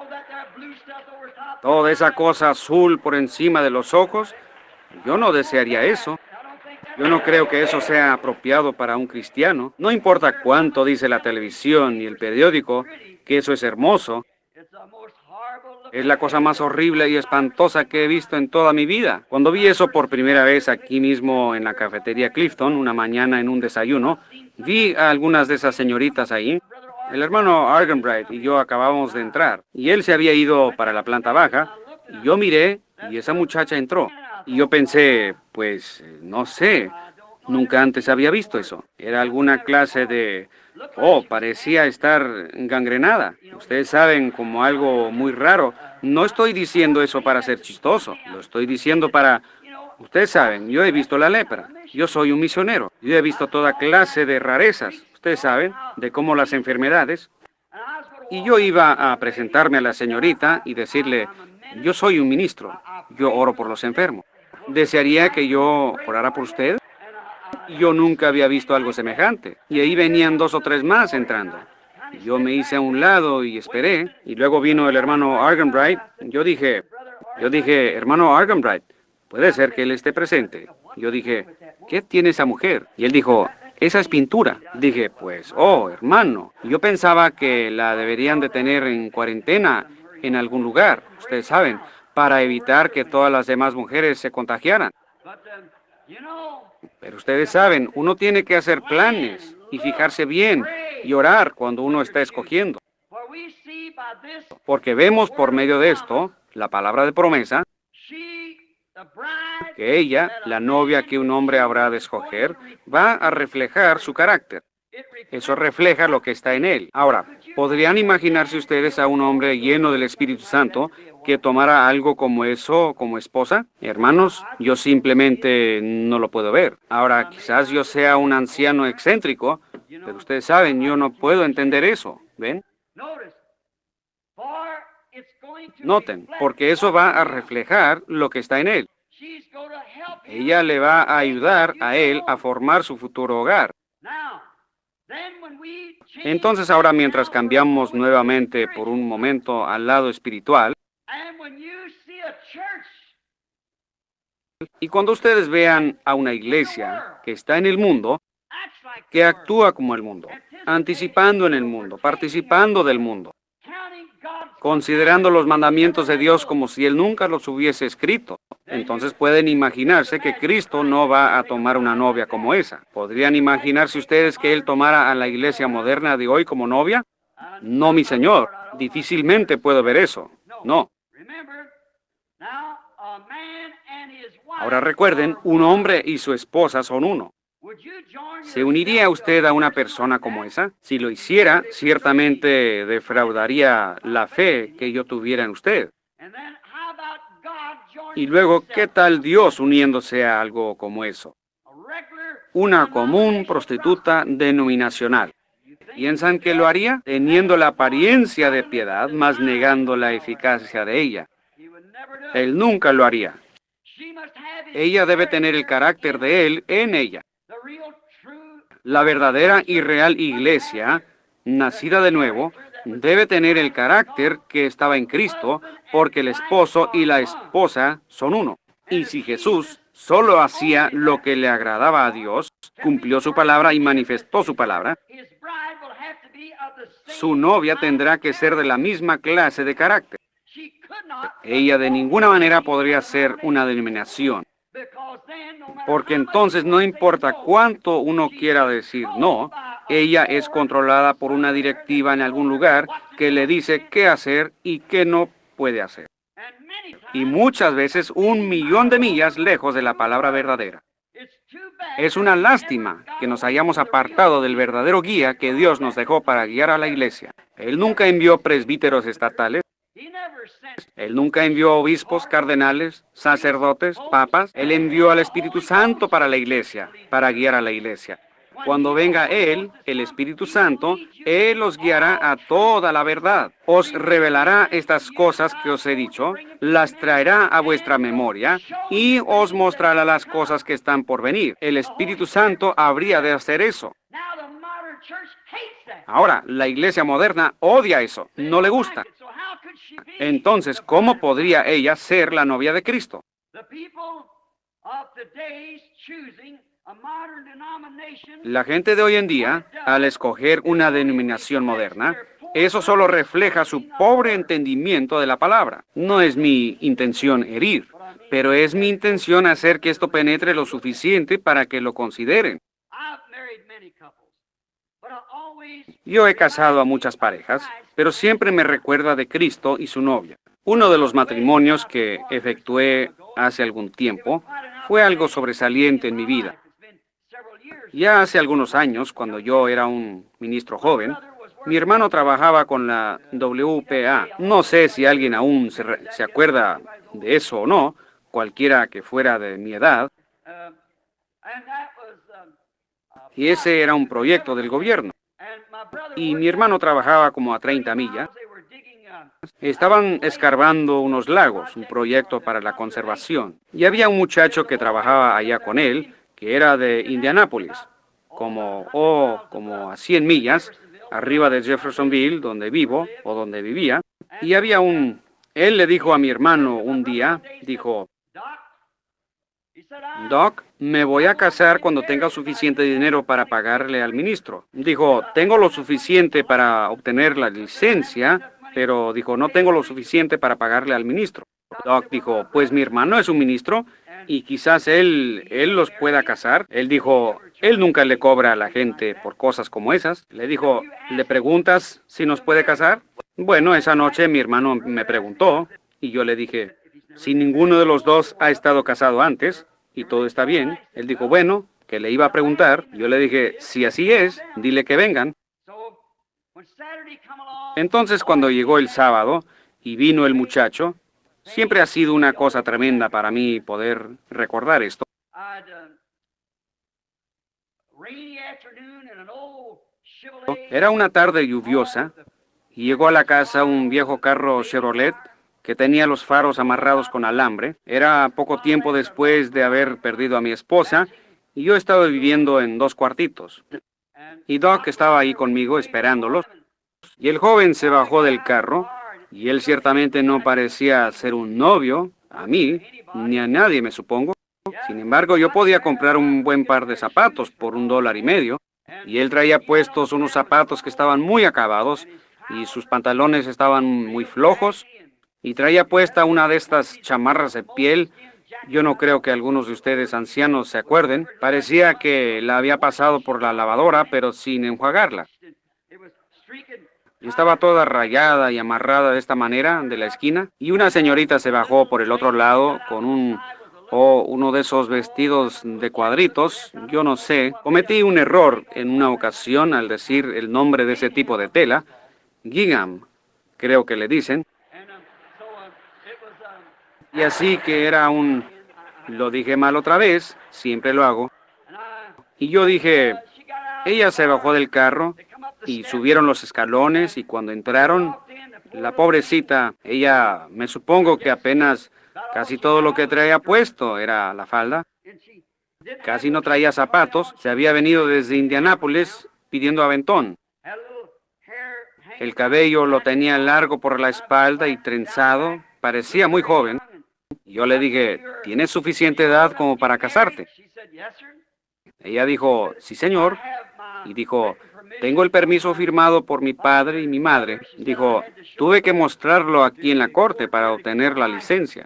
Toda esa cosa azul por encima de los ojos, yo no desearía eso. Yo no creo que eso sea apropiado para un cristiano. No importa cuánto dice la televisión y el periódico, que eso es hermoso. Es la cosa más horrible y espantosa que he visto en toda mi vida. Cuando vi eso por primera vez aquí mismo en la cafetería Clifton, una mañana en un desayuno, vi a algunas de esas señoritas ahí. El hermano Argenbright y yo acabábamos de entrar, y él se había ido para la planta baja, y yo miré, y esa muchacha entró. Y yo pensé, pues, no sé, nunca antes había visto eso. Era alguna clase de... Oh, parecía estar gangrenada. Ustedes saben, como algo muy raro. No estoy diciendo eso para ser chistoso, lo estoy diciendo para... Ustedes saben, yo he visto la lepra, yo soy un misionero, yo he visto toda clase de rarezas. Ustedes saben, de cómo las enfermedades. Y yo iba a presentarme a la señorita y decirle, yo soy un ministro, yo oro por los enfermos. ¿Desearía que yo orara por usted? Yo nunca había visto algo semejante. Y ahí venían dos o tres más entrando. Yo me hice a un lado y esperé. Y luego vino el hermano Argenbright. Yo dije, yo dije, hermano Argenbright, Puede ser que él esté presente. Yo dije, ¿qué tiene esa mujer? Y él dijo, esa es pintura. Dije, pues, oh, hermano, yo pensaba que la deberían de tener en cuarentena en algún lugar, ustedes saben, para evitar que todas las demás mujeres se contagiaran. Pero ustedes saben, uno tiene que hacer planes y fijarse bien y orar cuando uno está escogiendo. Porque vemos por medio de esto, la palabra de promesa, que ella, la novia que un hombre habrá de escoger, va a reflejar su carácter. Eso refleja lo que está en él. Ahora, ¿podrían imaginarse ustedes a un hombre lleno del Espíritu Santo que tomara algo como eso como esposa? Hermanos, yo simplemente no lo puedo ver. Ahora, quizás yo sea un anciano excéntrico, pero ustedes saben, yo no puedo entender eso. ¿Ven? Noten, porque eso va a reflejar lo que está en él. Ella le va a ayudar a él a formar su futuro hogar. Entonces ahora, mientras cambiamos nuevamente por un momento al lado espiritual, y cuando ustedes vean a una iglesia que está en el mundo, que actúa como el mundo, anticipando en el mundo, participando del mundo, considerando los mandamientos de Dios como si Él nunca los hubiese escrito, entonces pueden imaginarse que Cristo no va a tomar una novia como esa. ¿Podrían imaginarse ustedes que Él tomara a la iglesia moderna de hoy como novia? No, mi Señor, difícilmente puedo ver eso. No. Ahora recuerden, un hombre y su esposa son uno. ¿Se uniría usted a una persona como esa? Si lo hiciera, ciertamente defraudaría la fe que yo tuviera en usted. Y luego, ¿qué tal Dios uniéndose a algo como eso? Una común prostituta denominacional. ¿Piensan que lo haría? Teniendo la apariencia de piedad, mas negando la eficacia de ella. Él nunca lo haría. Ella debe tener el carácter de él en ella. La verdadera y real iglesia, nacida de nuevo, debe tener el carácter que estaba en Cristo, porque el esposo y la esposa son uno. Y si Jesús solo hacía lo que le agradaba a Dios, cumplió su palabra y manifestó su palabra, su novia tendrá que ser de la misma clase de carácter. Ella de ninguna manera podría ser una denominación. Porque entonces no importa cuánto uno quiera decir no, ella es controlada por una directiva en algún lugar que le dice qué hacer y qué no puede hacer. Y muchas veces un millón de millas lejos de la palabra verdadera. Es una lástima que nos hayamos apartado del verdadero guía que Dios nos dejó para guiar a la iglesia. Él nunca envió presbíteros estatales. Él nunca envió obispos, cardenales, sacerdotes, papas. Él envió al Espíritu Santo para la iglesia, para guiar a la iglesia. Cuando venga Él, el Espíritu Santo, Él os guiará a toda la verdad. Os revelará estas cosas que os he dicho, las traerá a vuestra memoria y os mostrará las cosas que están por venir. El Espíritu Santo habría de hacer eso. Ahora, la iglesia moderna odia eso, no le gusta. Entonces, ¿cómo podría ella ser la novia de Cristo? La gente de hoy en día, al escoger una denominación moderna, eso solo refleja su pobre entendimiento de la palabra. No es mi intención herir, pero es mi intención hacer que esto penetre lo suficiente para que lo consideren. Yo he casado a muchas parejas, pero siempre me recuerda de Cristo y su novia. Uno de los matrimonios que efectué hace algún tiempo fue algo sobresaliente en mi vida. Ya hace algunos años, cuando yo era un ministro joven, mi hermano trabajaba con la W P A. No sé si alguien aún se, se acuerda de eso o no, cualquiera que fuera de mi edad. Y ese era un proyecto del gobierno. Y mi hermano trabajaba como a treinta millas. Estaban escarbando unos lagos, un proyecto para la conservación. Y había un muchacho que trabajaba allá con él, que era de Indianápolis, como, oh, como a cien millas, arriba de Jeffersonville, donde vivo, o donde vivía. Y había un... Él le dijo a mi hermano un día, dijo, Doc, me voy a casar cuando tenga suficiente dinero para pagarle al ministro. Dijo, tengo lo suficiente para obtener la licencia, pero dijo, no tengo lo suficiente para pagarle al ministro. Doc dijo, pues mi hermano es un ministro y quizás él, él los pueda casar. Él dijo, él nunca le cobra a la gente por cosas como esas. Le dijo, ¿le preguntas si nos puede casar? Bueno, esa noche mi hermano me preguntó y yo le dije, si ninguno de los dos ha estado casado antes y todo está bien, él dijo, bueno, que le iba a preguntar. Yo le dije, si así es, dile que vengan. Entonces, cuando llegó el sábado y vino el muchacho, siempre ha sido una cosa tremenda para mí poder recordar esto. Era una tarde lluviosa y llegó a la casa un viejo carro Chevrolet que tenía los faros amarrados con alambre. Era poco tiempo después de haber perdido a mi esposa y yo estaba viviendo en dos cuartitos. Y Doc estaba ahí conmigo esperándolos. Y el joven se bajó del carro y él ciertamente no parecía ser un novio, a mí, ni a nadie me supongo. Sin embargo, yo podía comprar un buen par de zapatos por un dólar y medio. Y él traía puestos unos zapatos que estaban muy acabados y sus pantalones estaban muy flojos. Y traía puesta una de estas chamarras de piel. Yo no creo que algunos de ustedes ancianos se acuerden. Parecía que la había pasado por la lavadora, pero sin enjuagarla. Y estaba toda rayada y amarrada de esta manera, de la esquina. Y una señorita se bajó por el otro lado con un... o uno de esos vestidos de cuadritos, yo no sé. Cometí un error en una ocasión al decir el nombre de ese tipo de tela. Gingham, creo que le dicen. Y así que era un... Lo dije mal otra vez, siempre lo hago. Y yo dije, ella se bajó del carro y subieron los escalones y cuando entraron, la pobrecita, ella, me supongo que apenas casi todo lo que traía puesto era la falda. Casi no traía zapatos, se había venido desde Indianápolis pidiendo aventón. El cabello lo tenía largo por la espalda y trenzado, parecía muy joven. Yo le dije, ¿tienes suficiente edad como para casarte? Ella dijo, sí señor. Y dijo, tengo el permiso firmado por mi padre y mi madre. Dijo, tuve que mostrarlo aquí en la corte para obtener la licencia.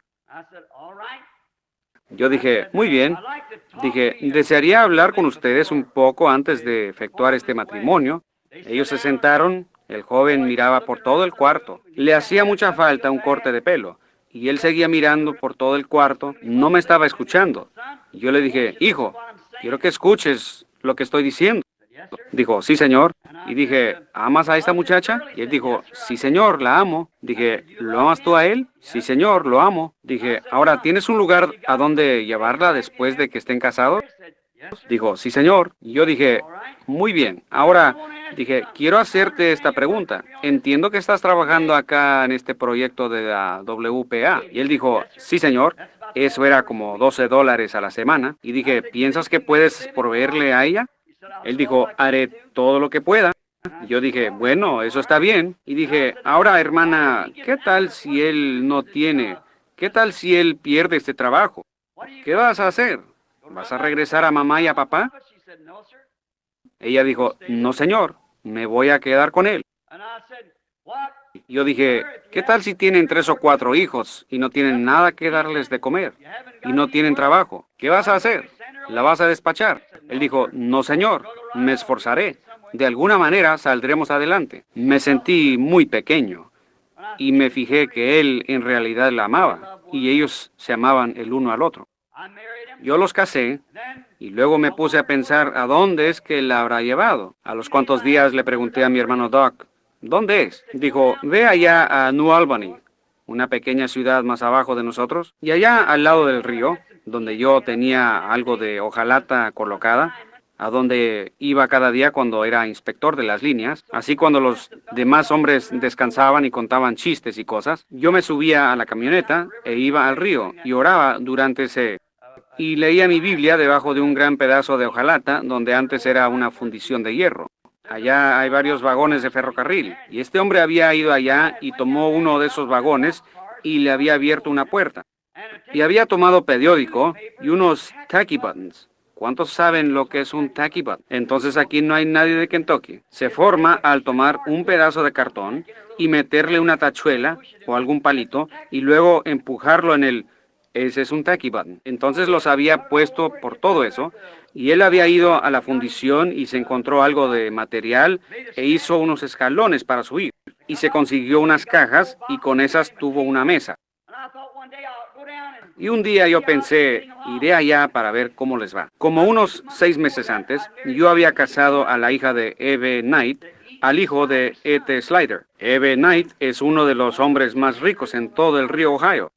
Yo dije, muy bien. Dije, desearía hablar con ustedes un poco antes de efectuar este matrimonio. Ellos se sentaron, el joven miraba por todo el cuarto. Le hacía mucha falta un corte de pelo. Y él seguía mirando por todo el cuarto, no me estaba escuchando. Y yo le dije, hijo, quiero que escuches lo que estoy diciendo. Dijo, sí, señor. Y dije, ¿amas a esta muchacha? Y él dijo, sí, señor, la amo. Dije, ¿lo amas tú a él? Sí, señor, lo amo. Dije, ahora, ¿tienes un lugar a donde llevarla después de que estén casados? Dijo, sí, señor. Y yo dije, muy bien. Ahora, dije, quiero hacerte esta pregunta. Entiendo que estás trabajando acá en este proyecto de la W P A. Y él dijo, sí, señor. Eso era como doce dólares a la semana. Y dije, ¿piensas que puedes proveerle a ella? Él dijo, haré todo lo que pueda. Y yo dije, bueno, eso está bien. Y dije, ahora, hermana, ¿qué tal si él no tiene? ¿Qué tal si él pierde este trabajo? ¿Qué vas a hacer? ¿Vas a regresar a mamá y a papá? Ella dijo, no señor, me voy a quedar con él. Yo dije, ¿qué tal si tienen tres o cuatro hijos y no tienen nada que darles de comer? Y no tienen trabajo. ¿Qué vas a hacer? ¿La vas a despachar? Él dijo, no señor, me esforzaré. De alguna manera saldremos adelante. Me sentí muy pequeño y me fijé que él en realidad la amaba y ellos se amaban el uno al otro. Yo los casé y luego me puse a pensar a dónde es que la habrá llevado. A los cuantos días le pregunté a mi hermano Doc, ¿dónde es? Dijo, ve allá a New Albany, una pequeña ciudad más abajo de nosotros, y allá al lado del río, donde yo tenía algo de hojalata colocada, a donde iba cada día cuando era inspector de las líneas. Así cuando los demás hombres descansaban y contaban chistes y cosas, yo me subía a la camioneta e iba al río y oraba durante ese... y leía mi Biblia debajo de un gran pedazo de hojalata donde antes era una fundición de hierro. Allá hay varios vagones de ferrocarril y este hombre había ido allá y tomó uno de esos vagones y le había abierto una puerta. y había tomado periódico y unos tacky buttons. ¿Cuántos saben lo que es un tacky button? Entonces aquí no hay nadie de Kentucky. Se forma al tomar un pedazo de cartón y meterle una tachuela o algún palito y luego empujarlo en el... Ese es un tacky button. Entonces los había puesto por todo eso y él había ido a la fundición y se encontró algo de material e hizo unos escalones para subir. Y se consiguió unas cajas y con esas tuvo una mesa. Y un día yo pensé, iré allá para ver cómo les va. Como unos seis meses antes, yo había casado a la hija de Eve Knight, al hijo de E T Slider. Eve Knight es uno de los hombres más ricos en todo el río Ohio.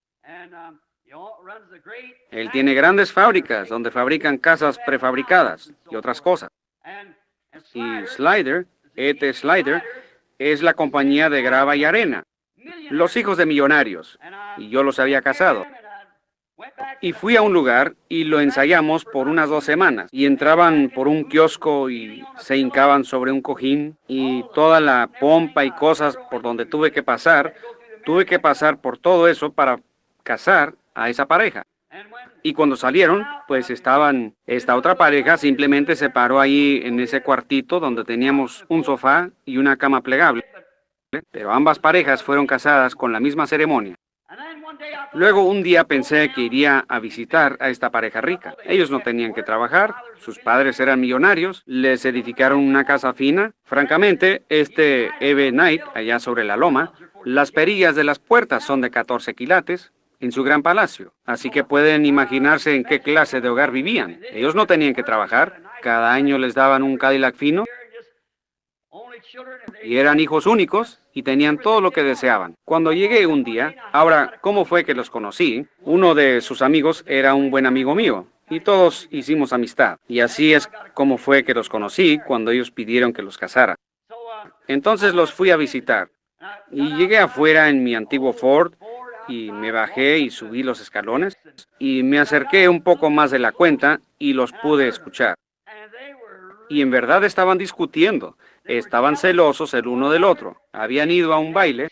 Él tiene grandes fábricas donde fabrican casas prefabricadas y otras cosas. Y Slider, E T Slider, es la compañía de grava y arena. Los hijos de millonarios. Y yo los había casado. Y fui a un lugar y lo ensayamos por unas dos semanas. Y entraban por un kiosco y se hincaban sobre un cojín. Y toda la pompa y cosas por donde tuve que pasar, tuve que pasar por todo eso para casar a esa pareja. Y cuando salieron, pues estaban, esta otra pareja simplemente se paró ahí en ese cuartito donde teníamos un sofá y una cama plegable. Pero ambas parejas fueron casadas con la misma ceremonia. Luego un día pensé que iría a visitar a esta pareja rica. Ellos no tenían que trabajar, sus padres eran millonarios, les edificaron una casa fina. Francamente, este Eve Knight, allá sobre la loma, las perillas de las puertas son de catorce quilates en su gran palacio. Así que pueden imaginarse en qué clase de hogar vivían. Ellos no tenían que trabajar, cada año les daban un Cadillac fino. Y eran hijos únicos y tenían todo lo que deseaban. Cuando llegué un día, ahora, ¿cómo fue que los conocí? Uno de sus amigos era un buen amigo mío y todos hicimos amistad. Y así es como fue que los conocí cuando ellos pidieron que los casara. Entonces los fui a visitar y llegué afuera en mi antiguo Ford y me bajé y subí los escalones y me acerqué un poco más de la cuenta y los pude escuchar. Y en verdad estaban discutiendo. Estaban celosos el uno del otro. Habían ido a un baile.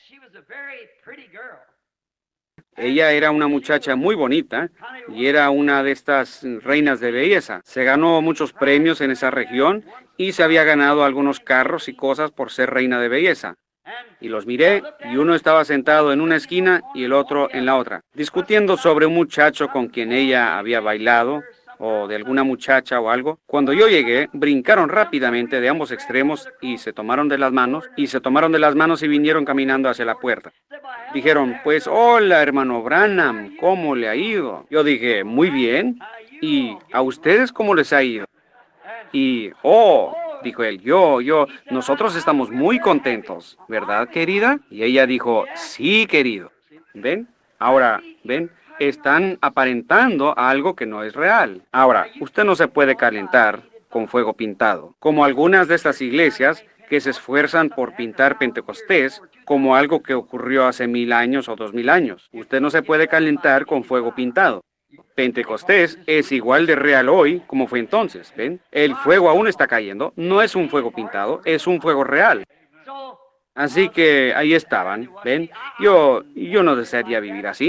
Ella era una muchacha muy bonita y era una de estas reinas de belleza. Se ganó muchos premios en esa región y se había ganado algunos carros y cosas por ser reina de belleza. Y los miré y uno estaba sentado en una esquina y el otro en la otra, discutiendo sobre un muchacho con quien ella había bailado, o de alguna muchacha o algo. Cuando yo llegué, brincaron rápidamente de ambos extremos y se tomaron de las manos, y se tomaron de las manos y vinieron caminando hacia la puerta. Dijeron, pues, hola, hermano Branham, ¿cómo le ha ido? Yo dije, muy bien. ¿Y a ustedes cómo les ha ido? Y, oh, dijo él, yo, yo, nosotros estamos muy contentos, ¿verdad, querida? Y ella dijo, sí, querido. ¿Ven? Ahora, ¿ven? Están aparentando algo que no es real. Ahora, usted no se puede calentar con fuego pintado, como algunas de estas iglesias que se esfuerzan por pintar Pentecostés como algo que ocurrió hace mil años o dos mil años. Usted no se puede calentar con fuego pintado. Pentecostés es igual de real hoy como fue entonces, ¿ven? El fuego aún está cayendo, no es un fuego pintado, es un fuego real. Así que ahí estaban, ¿ven? Yo, yo no desearía vivir así.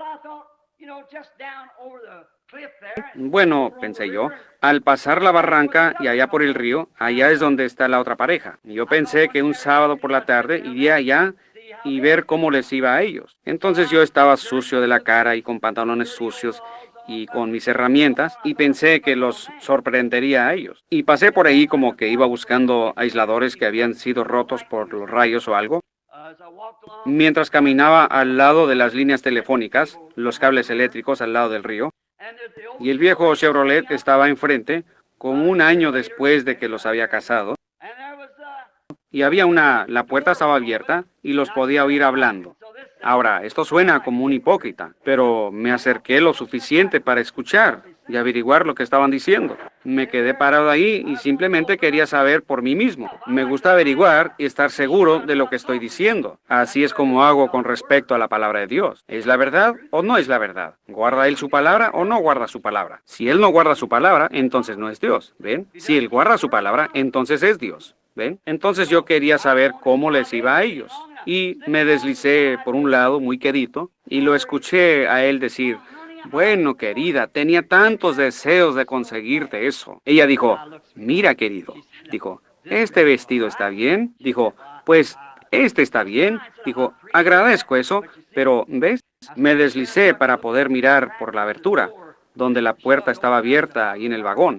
Bueno, pensé yo, al pasar la barranca y allá por el río, allá es donde está la otra pareja. Yo pensé que un sábado por la tarde iría allá y ver cómo les iba a ellos. Entonces yo estaba sucio de la cara y con pantalones sucios y con mis herramientas y pensé que los sorprendería a ellos. Y pasé por ahí como que iba buscando aisladores que habían sido rotos por los rayos o algo. Mientras caminaba al lado de las líneas telefónicas, los cables eléctricos al lado del río, y el viejo Chevrolet estaba enfrente, como un año después de que los había casado, y había una, la puerta estaba abierta y los podía oír hablando. Ahora, esto suena como un hipócrita, pero me acerqué lo suficiente para escuchar y averiguar lo que estaban diciendo. Me quedé parado ahí y simplemente quería saber por mí mismo. Me gusta averiguar y estar seguro de lo que estoy diciendo. Así es como hago con respecto a la palabra de Dios. ¿Es la verdad o no es la verdad? ¿Guarda Él su palabra o no guarda su palabra? Si Él no guarda su palabra, entonces no es Dios, ¿ven? Si Él guarda su palabra, entonces es Dios, ¿ven? Entonces yo quería saber cómo les iba a ellos. Y me deslicé por un lado muy quedito y lo escuché a él decir, Bueno, querida, tenía tantos deseos de conseguirte eso. Ella dijo, mira, querido. Dijo, ¿este vestido está bien? Dijo, pues, este está bien. Dijo, agradezco eso, pero, ¿ves? Me deslicé para poder mirar por la abertura, donde la puerta estaba abierta ahí en el vagón.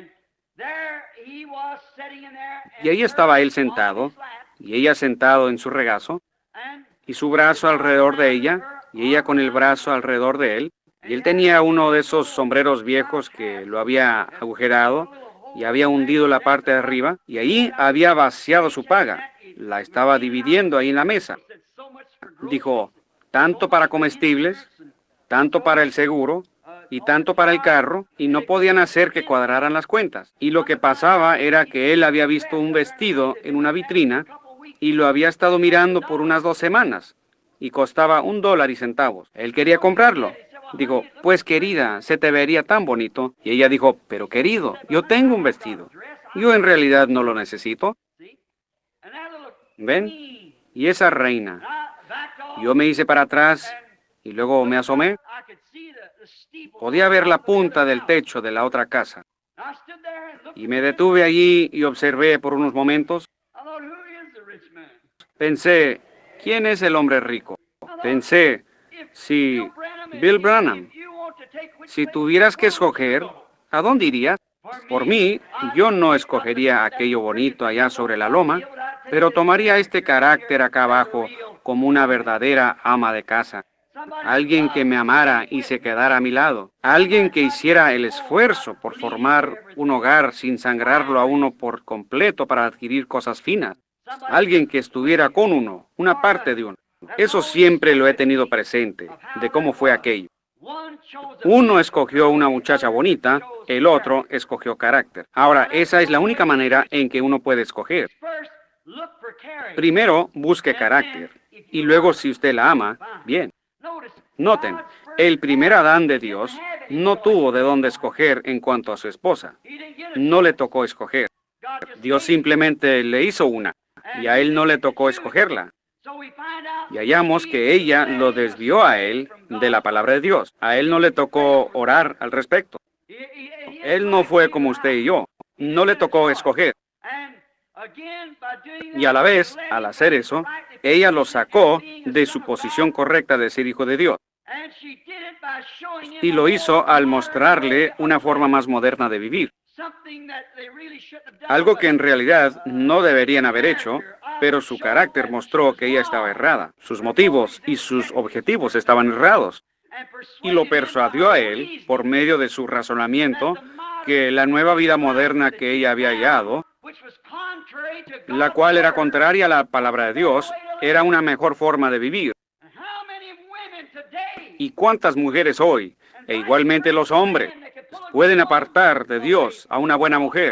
Y ahí estaba él sentado, y ella sentado en su regazo, y su brazo alrededor de ella, y ella con el brazo alrededor de él. Y él tenía uno de esos sombreros viejos que lo había agujerado y había hundido la parte de arriba, y ahí había vaciado su paga. La estaba dividiendo ahí en la mesa. Dijo, tanto para comestibles, tanto para el seguro, y tanto para el carro, y no podían hacer que cuadraran las cuentas. Y lo que pasaba era que él había visto un vestido en una vitrina, y lo había estado mirando por unas dos semanas, y costaba un dólar y centavos. Él quería comprarlo. Digo, pues querida, se te vería tan bonito. Y ella dijo, pero querido, yo tengo un vestido. Yo en realidad no lo necesito. ¿Ven? Y esa reina. Yo me hice para atrás y luego me asomé. Podía ver la punta del techo de la otra casa. Y me detuve allí y observé por unos momentos. Pensé, ¿quién es el hombre rico? Pensé, si Bill Branham, si tuvieras que escoger, ¿a dónde irías? Por mí, yo no escogería aquello bonito allá sobre la loma, pero tomaría este carácter acá abajo como una verdadera ama de casa. Alguien que me amara y se quedara a mi lado. Alguien que hiciera el esfuerzo por formar un hogar sin sangrarlo a uno por completo para adquirir cosas finas. Alguien que estuviera con uno, una parte de uno. Eso siempre lo he tenido presente, de cómo fue aquello. Uno escogió una muchacha bonita, el otro escogió carácter. Ahora, esa es la única manera en que uno puede escoger. Primero, busque carácter, y luego si usted la ama, bien. Noten, el primer Adán de Dios no tuvo de dónde escoger en cuanto a su esposa. No le tocó escoger. Dios simplemente le hizo una, y a él no le tocó escogerla. Y hallamos que ella lo desvió a él de la palabra de Dios. A él no le tocó orar al respecto. Él no fue como usted y yo. No le tocó escoger. Y a la vez, al hacer eso, ella lo sacó de su posición correcta de ser hijo de Dios. Y lo hizo al mostrarle una forma más moderna de vivir. Algo que en realidad no deberían haber hecho, pero su carácter mostró que ella estaba errada. Sus motivos y sus objetivos estaban errados. Y lo persuadió a él, por medio de su razonamiento, que la nueva vida moderna que ella había hallado, la cual era contraria a la palabra de Dios, era una mejor forma de vivir. ¿Y cuántas mujeres hoy, e igualmente los hombres, pueden apartar de Dios a una buena mujer?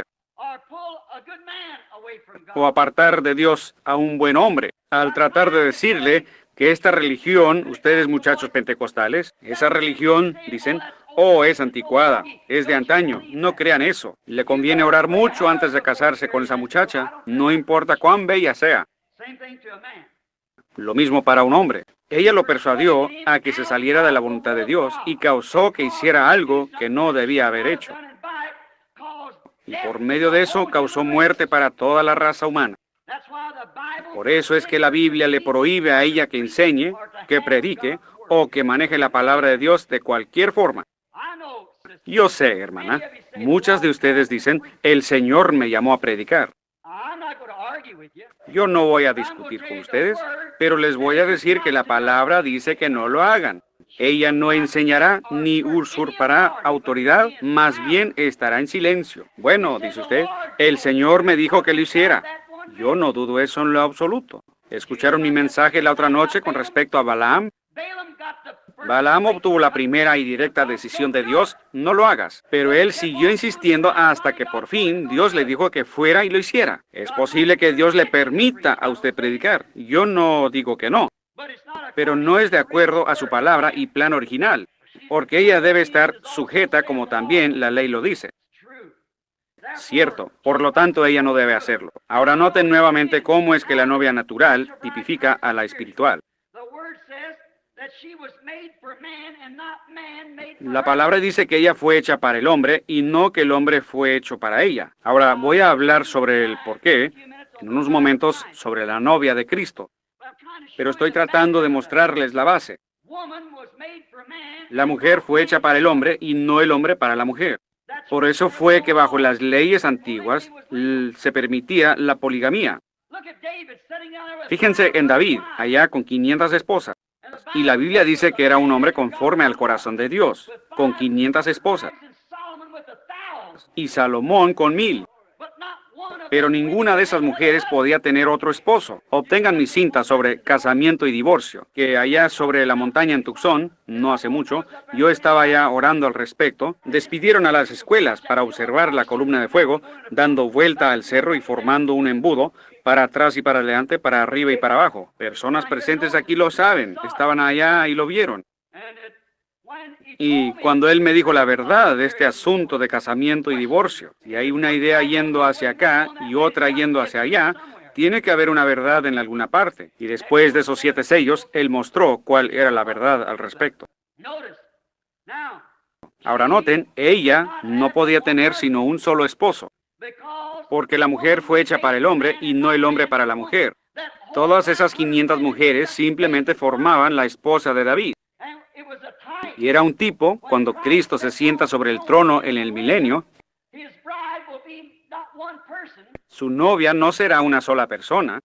O apartar de Dios a un buen hombre, al tratar de decirle que esta religión, ustedes muchachos pentecostales, esa religión, dicen, oh, es anticuada, es de antaño, no crean eso. Le conviene orar mucho antes de casarse con esa muchacha, no importa cuán bella sea. Lo mismo para un hombre. Ella lo persuadió a que se saliera de la voluntad de Dios y causó que hiciera algo que no debía haber hecho. Y por medio de eso causó muerte para toda la raza humana. Por eso es que la Biblia le prohíbe a ella que enseñe, que predique o que maneje la palabra de Dios de cualquier forma. Yo sé, hermana, muchas de ustedes dicen, el Señor me llamó a predicar. Yo no voy a discutir con ustedes, pero les voy a decir que la palabra dice que no lo hagan. Ella no enseñará ni usurpará autoridad, más bien estará en silencio. Bueno, dice usted, el Señor me dijo que lo hiciera. Yo no dudo eso en lo absoluto. ¿Escucharon mi mensaje la otra noche con respecto a Balaam? Balaam obtuvo la primera y directa decisión de Dios, no lo hagas. Pero él siguió insistiendo hasta que por fin Dios le dijo que fuera y lo hiciera. Es posible que Dios le permita a usted predicar. Yo no digo que no. Pero no es de acuerdo a su palabra y plan original, porque ella debe estar sujeta como también la ley lo dice. Cierto, por lo tanto ella no debe hacerlo. Ahora noten nuevamente cómo es que la novia natural tipifica a la espiritual. La palabra dice que ella fue hecha para el hombre y no que el hombre fue hecho para ella. Ahora voy a hablar sobre el por qué, en unos momentos, sobre la novia de Cristo. Pero estoy tratando de mostrarles la base. La mujer fue hecha para el hombre y no el hombre para la mujer. Por eso fue que bajo las leyes antiguas se permitía la poligamía. Fíjense en David, allá con quinientas esposas. Y la Biblia dice que era un hombre conforme al corazón de Dios, con quinientas esposas. Y Salomón con mil. Pero ninguna de esas mujeres podía tener otro esposo. Obtengan mi cinta sobre casamiento y divorcio, que allá sobre la montaña en Tucson, no hace mucho, yo estaba allá orando al respecto. Despidieron a las escuelas para observar la columna de fuego, dando vuelta al cerro y formando un embudo, para atrás y para adelante, para arriba y para abajo. Personas presentes aquí lo saben, estaban allá y lo vieron. Y cuando él me dijo la verdad de este asunto de casamiento y divorcio, y hay una idea yendo hacia acá y otra yendo hacia allá, tiene que haber una verdad en alguna parte. Y después de esos siete sellos, él mostró cuál era la verdad al respecto. Ahora noten, ella no podía tener sino un solo esposo, porque la mujer fue hecha para el hombre y no el hombre para la mujer. Todas esas quinientas mujeres simplemente formaban la esposa de David. Y era un tipo, cuando Cristo se sienta sobre el trono en el milenio, su novia no será una sola persona,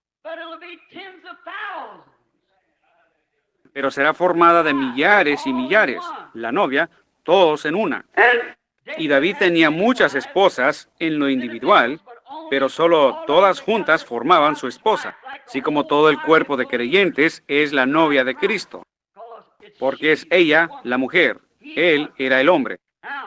pero será formada de millares y millares. La novia, todos en una. Y David tenía muchas esposas en lo individual, pero solo todas juntas formaban su esposa, así como todo el cuerpo de creyentes es la novia de Cristo. Porque es ella la mujer, él era el hombre.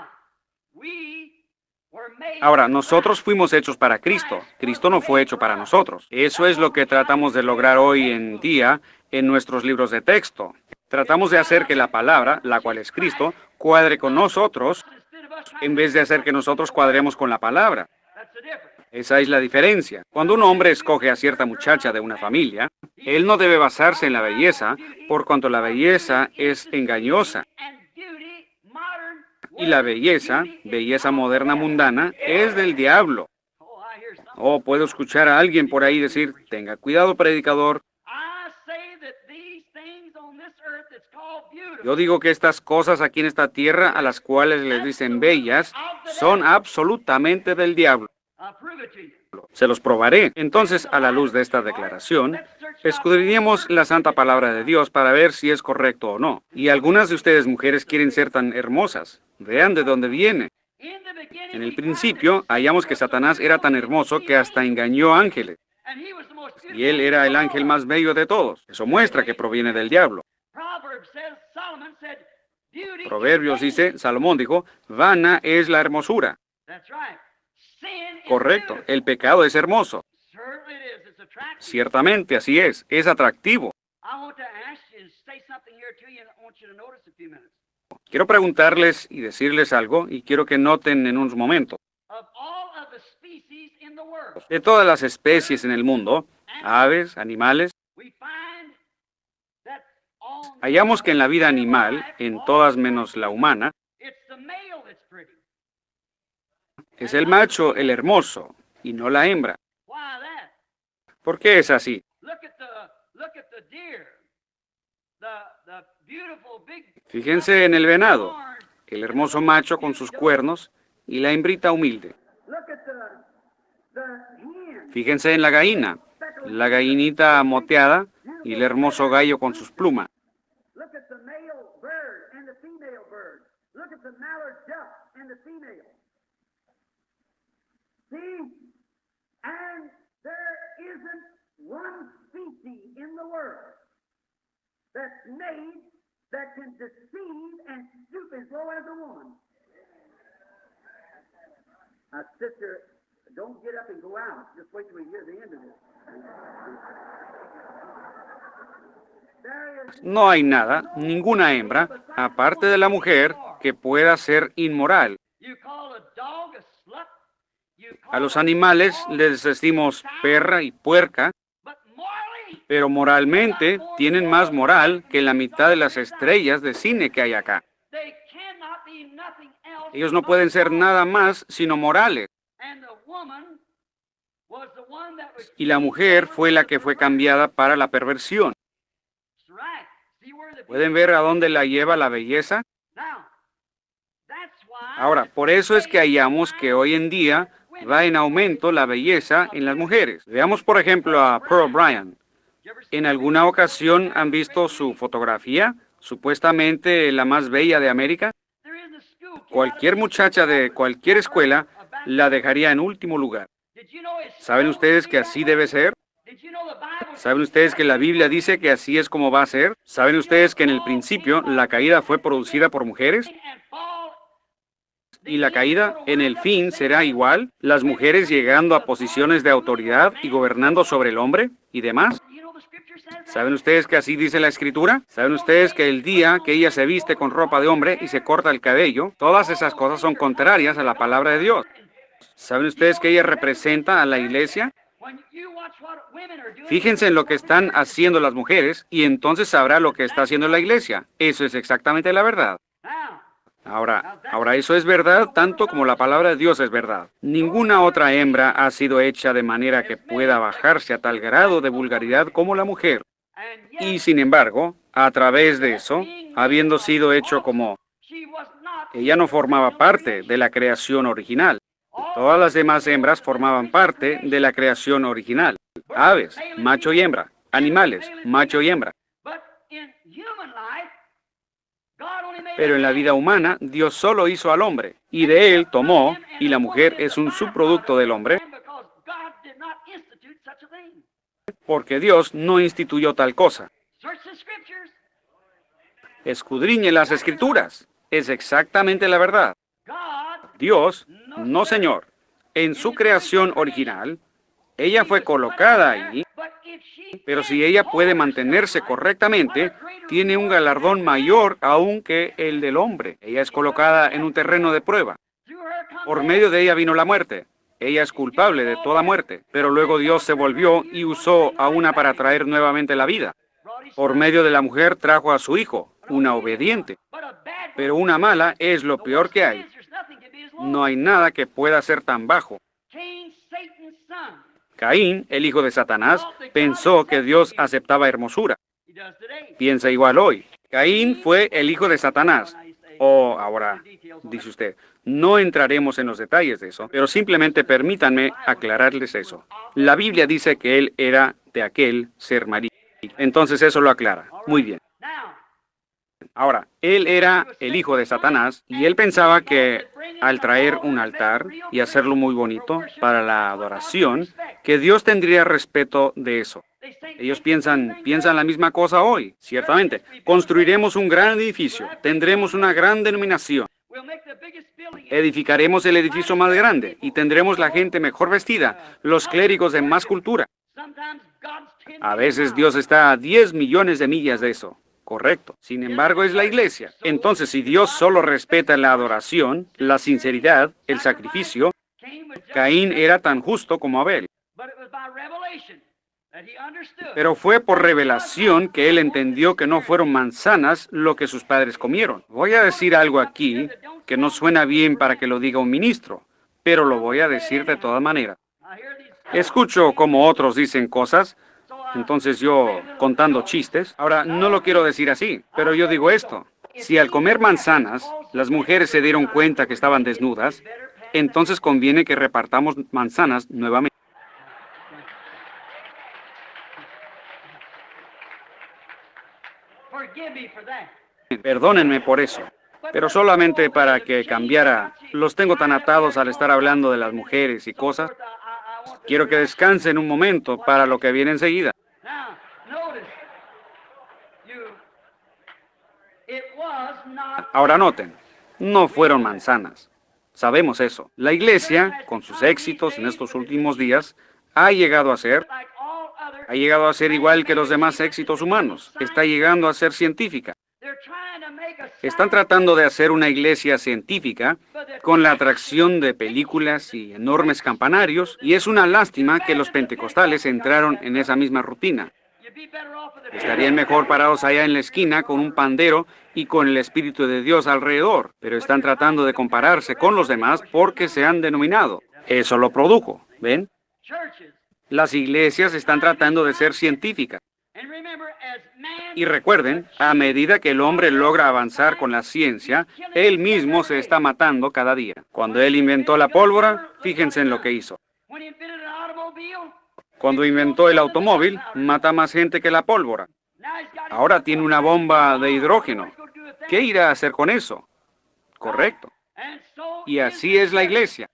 Ahora, nosotros fuimos hechos para Cristo. Cristo no fue hecho para nosotros. Eso es lo que tratamos de lograr hoy en día en nuestros libros de texto. Tratamos de hacer que la palabra, la cual es Cristo, cuadre con nosotros, en vez de hacer que nosotros cuadremos con la palabra. Esa es la diferencia. Cuando un hombre escoge a cierta muchacha de una familia, él no debe basarse en la belleza, por cuanto la belleza es engañosa. Y la belleza, belleza moderna mundana, es del diablo. Oh, puedo escuchar a alguien por ahí decir, tenga cuidado, predicador. Yo digo que estas cosas aquí en esta tierra, a las cuales les dicen bellas, son absolutamente del diablo. Se los probaré. Entonces, a la luz de esta declaración, escudriñemos la santa palabra de Dios para ver si es correcto o no. Y algunas de ustedes, mujeres, quieren ser tan hermosas. Vean de dónde viene. En el principio, hallamos que Satanás era tan hermoso que hasta engañó ángeles. Y él era el ángel más bello de todos. Eso muestra que proviene del diablo. Proverbios dice, Salomón dijo, vana es la hermosura. Correcto, el pecado es hermoso. Ciertamente, así es, es atractivo. Quiero preguntarles y decirles algo, y quiero que noten en unos momentos. De todas las especies en el mundo, aves, animales, hallamos que en la vida animal, en todas menos la humana, es el macho el hermoso y no la hembra. ¿Por qué es así? Fíjense en el venado, el hermoso macho con sus cuernos y la hembrita humilde. Fíjense en la gallina, la gallinita moteada y el hermoso gallo con sus plumas. See, and there isn't one species in the world that's made that can deceive and stoop as low as a woman. Now, sister, don't get up and go out. Just wait till we hear the end of this. No hay nada, ninguna hembra, aparte de la mujer, que pueda ser inmoral. A los animales les decimos perra y puerca, pero moralmente tienen más moral que la mitad de las estrellas de cine que hay acá. Ellos no pueden ser nada más sino morales. Y la mujer fue la que fue cambiada para la perversión. ¿Pueden ver a dónde la lleva la belleza? Ahora, por eso es que hallamos que hoy en día va en aumento la belleza en las mujeres. Veamos, por ejemplo, a Pearl Bryan. ¿En alguna ocasión han visto su fotografía? Supuestamente la más bella de América. Cualquier muchacha de cualquier escuela la dejaría en último lugar. ¿Saben ustedes que así debe ser? ¿Saben ustedes que la Biblia dice que así es como va a ser? ¿Saben ustedes que en el principio la caída fue producida por mujeres? Y la caída en el fin será igual, las mujeres llegando a posiciones de autoridad y gobernando sobre el hombre y demás. ¿Saben ustedes que así dice la Escritura? ¿Saben ustedes que el día que ella se viste con ropa de hombre y se corta el cabello, todas esas cosas son contrarias a la palabra de Dios? ¿Saben ustedes que ella representa a la iglesia? Fíjense en lo que están haciendo las mujeres y entonces sabrá lo que está haciendo la iglesia. Eso es exactamente la verdad. Ahora, ahora eso es verdad tanto como la palabra de Dios es verdad. Ninguna otra hembra ha sido hecha de manera que pueda bajarse a tal grado de vulgaridad como la mujer. Y sin embargo, a través de eso, habiendo sido hecho como ella no formaba parte de la creación original. Todas las demás hembras formaban parte de la creación original. Aves, macho y hembra. Animales, macho y hembra. Pero en la vida humana, Dios solo hizo al hombre, y de él tomó, y la mujer es un subproducto del hombre, porque Dios no instituyó tal cosa. Escudriñe las Escrituras. Es exactamente la verdad. Dios, no Señor. En su creación original, ella fue colocada ahí, pero si ella puede mantenerse correctamente, tiene un galardón mayor aún que el del hombre. Ella es colocada en un terreno de prueba. Por medio de ella vino la muerte. Ella es culpable de toda muerte, pero luego Dios se volvió y usó a una para traer nuevamente la vida. Por medio de la mujer trajo a su hijo, una obediente. Pero una mala es lo peor que hay. No hay nada que pueda ser tan bajo. Caín, el hijo de Satanás, pensó que Dios aceptaba hermosura. Piensa igual hoy. Caín fue el hijo de Satanás. Oh, ahora, dice usted, no entraremos en los detalles de eso, pero simplemente permítanme aclararles eso. La Biblia dice que él era de aquel ser maligno. Entonces eso lo aclara. Muy bien. Ahora, él era el hijo de Satanás y él pensaba que al traer un altar y hacerlo muy bonito para la adoración, que Dios tendría respeto de eso. Ellos piensan, piensan la misma cosa hoy, ciertamente. Construiremos un gran edificio, tendremos una gran denominación, edificaremos el edificio más grande y tendremos la gente mejor vestida, los clérigos de más cultura. A veces Dios está a diez millones de millas de eso. Correcto. Sin embargo, es la iglesia. Entonces, si Dios solo respeta la adoración, la sinceridad, el sacrificio, Caín era tan justo como Abel. Pero fue por revelación que él entendió que no fueron manzanas lo que sus padres comieron. Voy a decir algo aquí que no suena bien para que lo diga un ministro, pero lo voy a decir de todas maneras. Escucho como otros dicen cosas. Entonces yo, contando chistes, ahora no lo quiero decir así, pero yo digo esto. Si al comer manzanas, las mujeres se dieron cuenta que estaban desnudas, entonces conviene que repartamos manzanas nuevamente. Perdónenme por eso, pero solamente para que cambiara. Los tengo tan atados al estar hablando de las mujeres y cosas. Quiero que descansen un momento para lo que viene enseguida. Ahora noten, no fueron manzanas. Sabemos eso. La iglesia, con sus éxitos en estos últimos días, ha llegado a ser, ha llegado a ser igual que los demás éxitos humanos. Está llegando a ser científica. Están tratando de hacer una iglesia científica con la atracción de películas y enormes campanarios, y es una lástima que los pentecostales entraron en esa misma rutina. Estarían mejor parados allá en la esquina con un pandero y con el Espíritu de Dios alrededor, pero están tratando de compararse con los demás porque se han denominado. Eso lo produjo, ¿ven? Las iglesias están tratando de ser científicas. Y recuerden, a medida que el hombre logra avanzar con la ciencia, él mismo se está matando cada día. Cuando él inventó la pólvora, fíjense en lo que hizo. Cuando inventó el automóvil, mata más gente que la pólvora. Ahora tiene una bomba de hidrógeno. ¿Qué irá a hacer con eso? Correcto. Y así es la iglesia.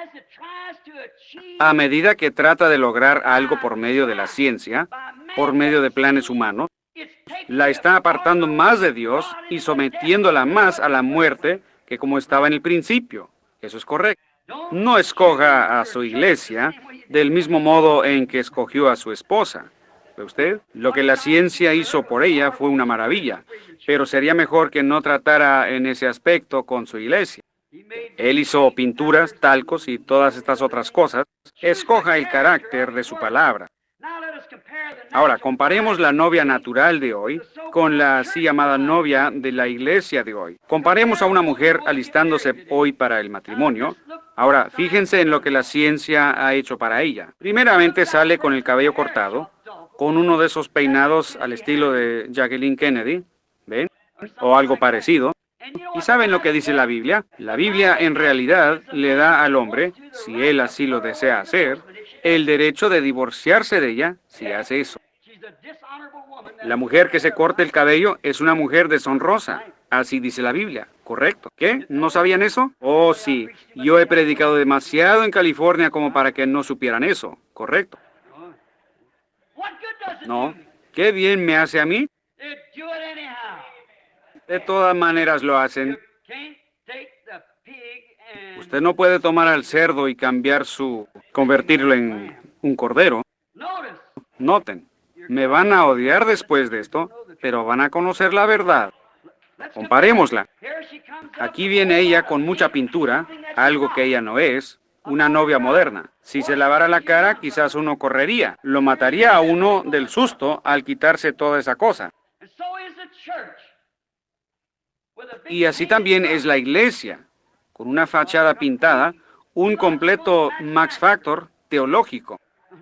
A medida que trata de lograr algo por medio de la ciencia, por medio de planes humanos, la está apartando más de Dios y sometiéndola más a la muerte que como estaba en el principio. Eso es correcto. No escoja a su iglesia del mismo modo en que escogió a su esposa. ¿Ve usted? Lo que la ciencia hizo por ella fue una maravilla, pero sería mejor que no tratara en ese aspecto con su iglesia. Él hizo pinturas, talcos y todas estas otras cosas. Escoja el carácter de su palabra. Ahora, comparemos la novia natural de hoy con la así llamada novia de la iglesia de hoy. Comparemos a una mujer alistándose hoy para el matrimonio. Ahora, fíjense en lo que la ciencia ha hecho para ella. Primeramente sale con el cabello cortado, con uno de esos peinados al estilo de Jacqueline Kennedy, ¿ven? O algo parecido. ¿Y saben lo que dice la Biblia? La Biblia en realidad le da al hombre, si él así lo desea hacer, el derecho de divorciarse de ella si hace eso. La mujer que se corte el cabello es una mujer deshonrosa. Así dice la Biblia, ¿correcto? ¿Qué? ¿No sabían eso? Oh, sí. Yo he predicado demasiado en California como para que no supieran eso, ¿correcto? No. ¿Qué bien me hace a mí? De todas maneras lo hacen. Usted no puede tomar al cerdo y cambiar su... convertirlo en un cordero. Noten, me van a odiar después de esto, pero van a conocer la verdad. Comparémosla. Aquí viene ella con mucha pintura, algo que ella no es, una novia moderna. Si se lavara la cara, quizás uno correría. Lo mataría a uno del susto al quitarse toda esa cosa. Y así también es la iglesia, con una fachada pintada, un completo Max Factor teológico.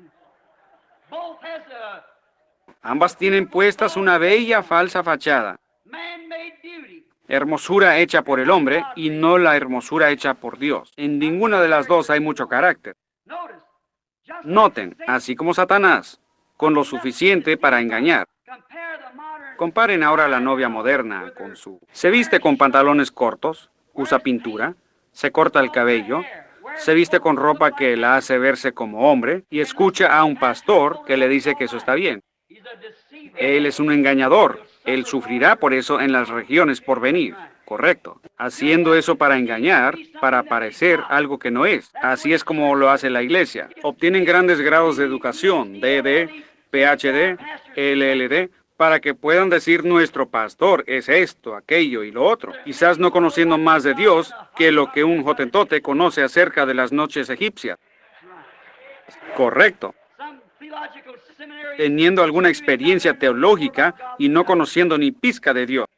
Ambas tienen puestas una bella falsa fachada. Hermosura hecha por el hombre y no la hermosura hecha por Dios. En ninguna de las dos hay mucho carácter. Noten, así como Satanás, con lo suficiente para engañar. Comparen ahora a la novia moderna con su... Se viste con pantalones cortos, usa pintura, se corta el cabello, se viste con ropa que la hace verse como hombre y escucha a un pastor que le dice que eso está bien. Él es un engañador. Él sufrirá por eso en las regiones por venir. Correcto. Haciendo eso para engañar, para parecer algo que no es. Así es como lo hace la iglesia. Obtienen grandes grados de educación, D D, P H D, L L D, para que puedan decir nuestro pastor es esto, aquello y lo otro. Quizás no conociendo más de Dios que lo que un hotentote conoce acerca de las noches egipcias. Correcto. Teniendo alguna experiencia teológica y no conociendo ni pizca de Dios.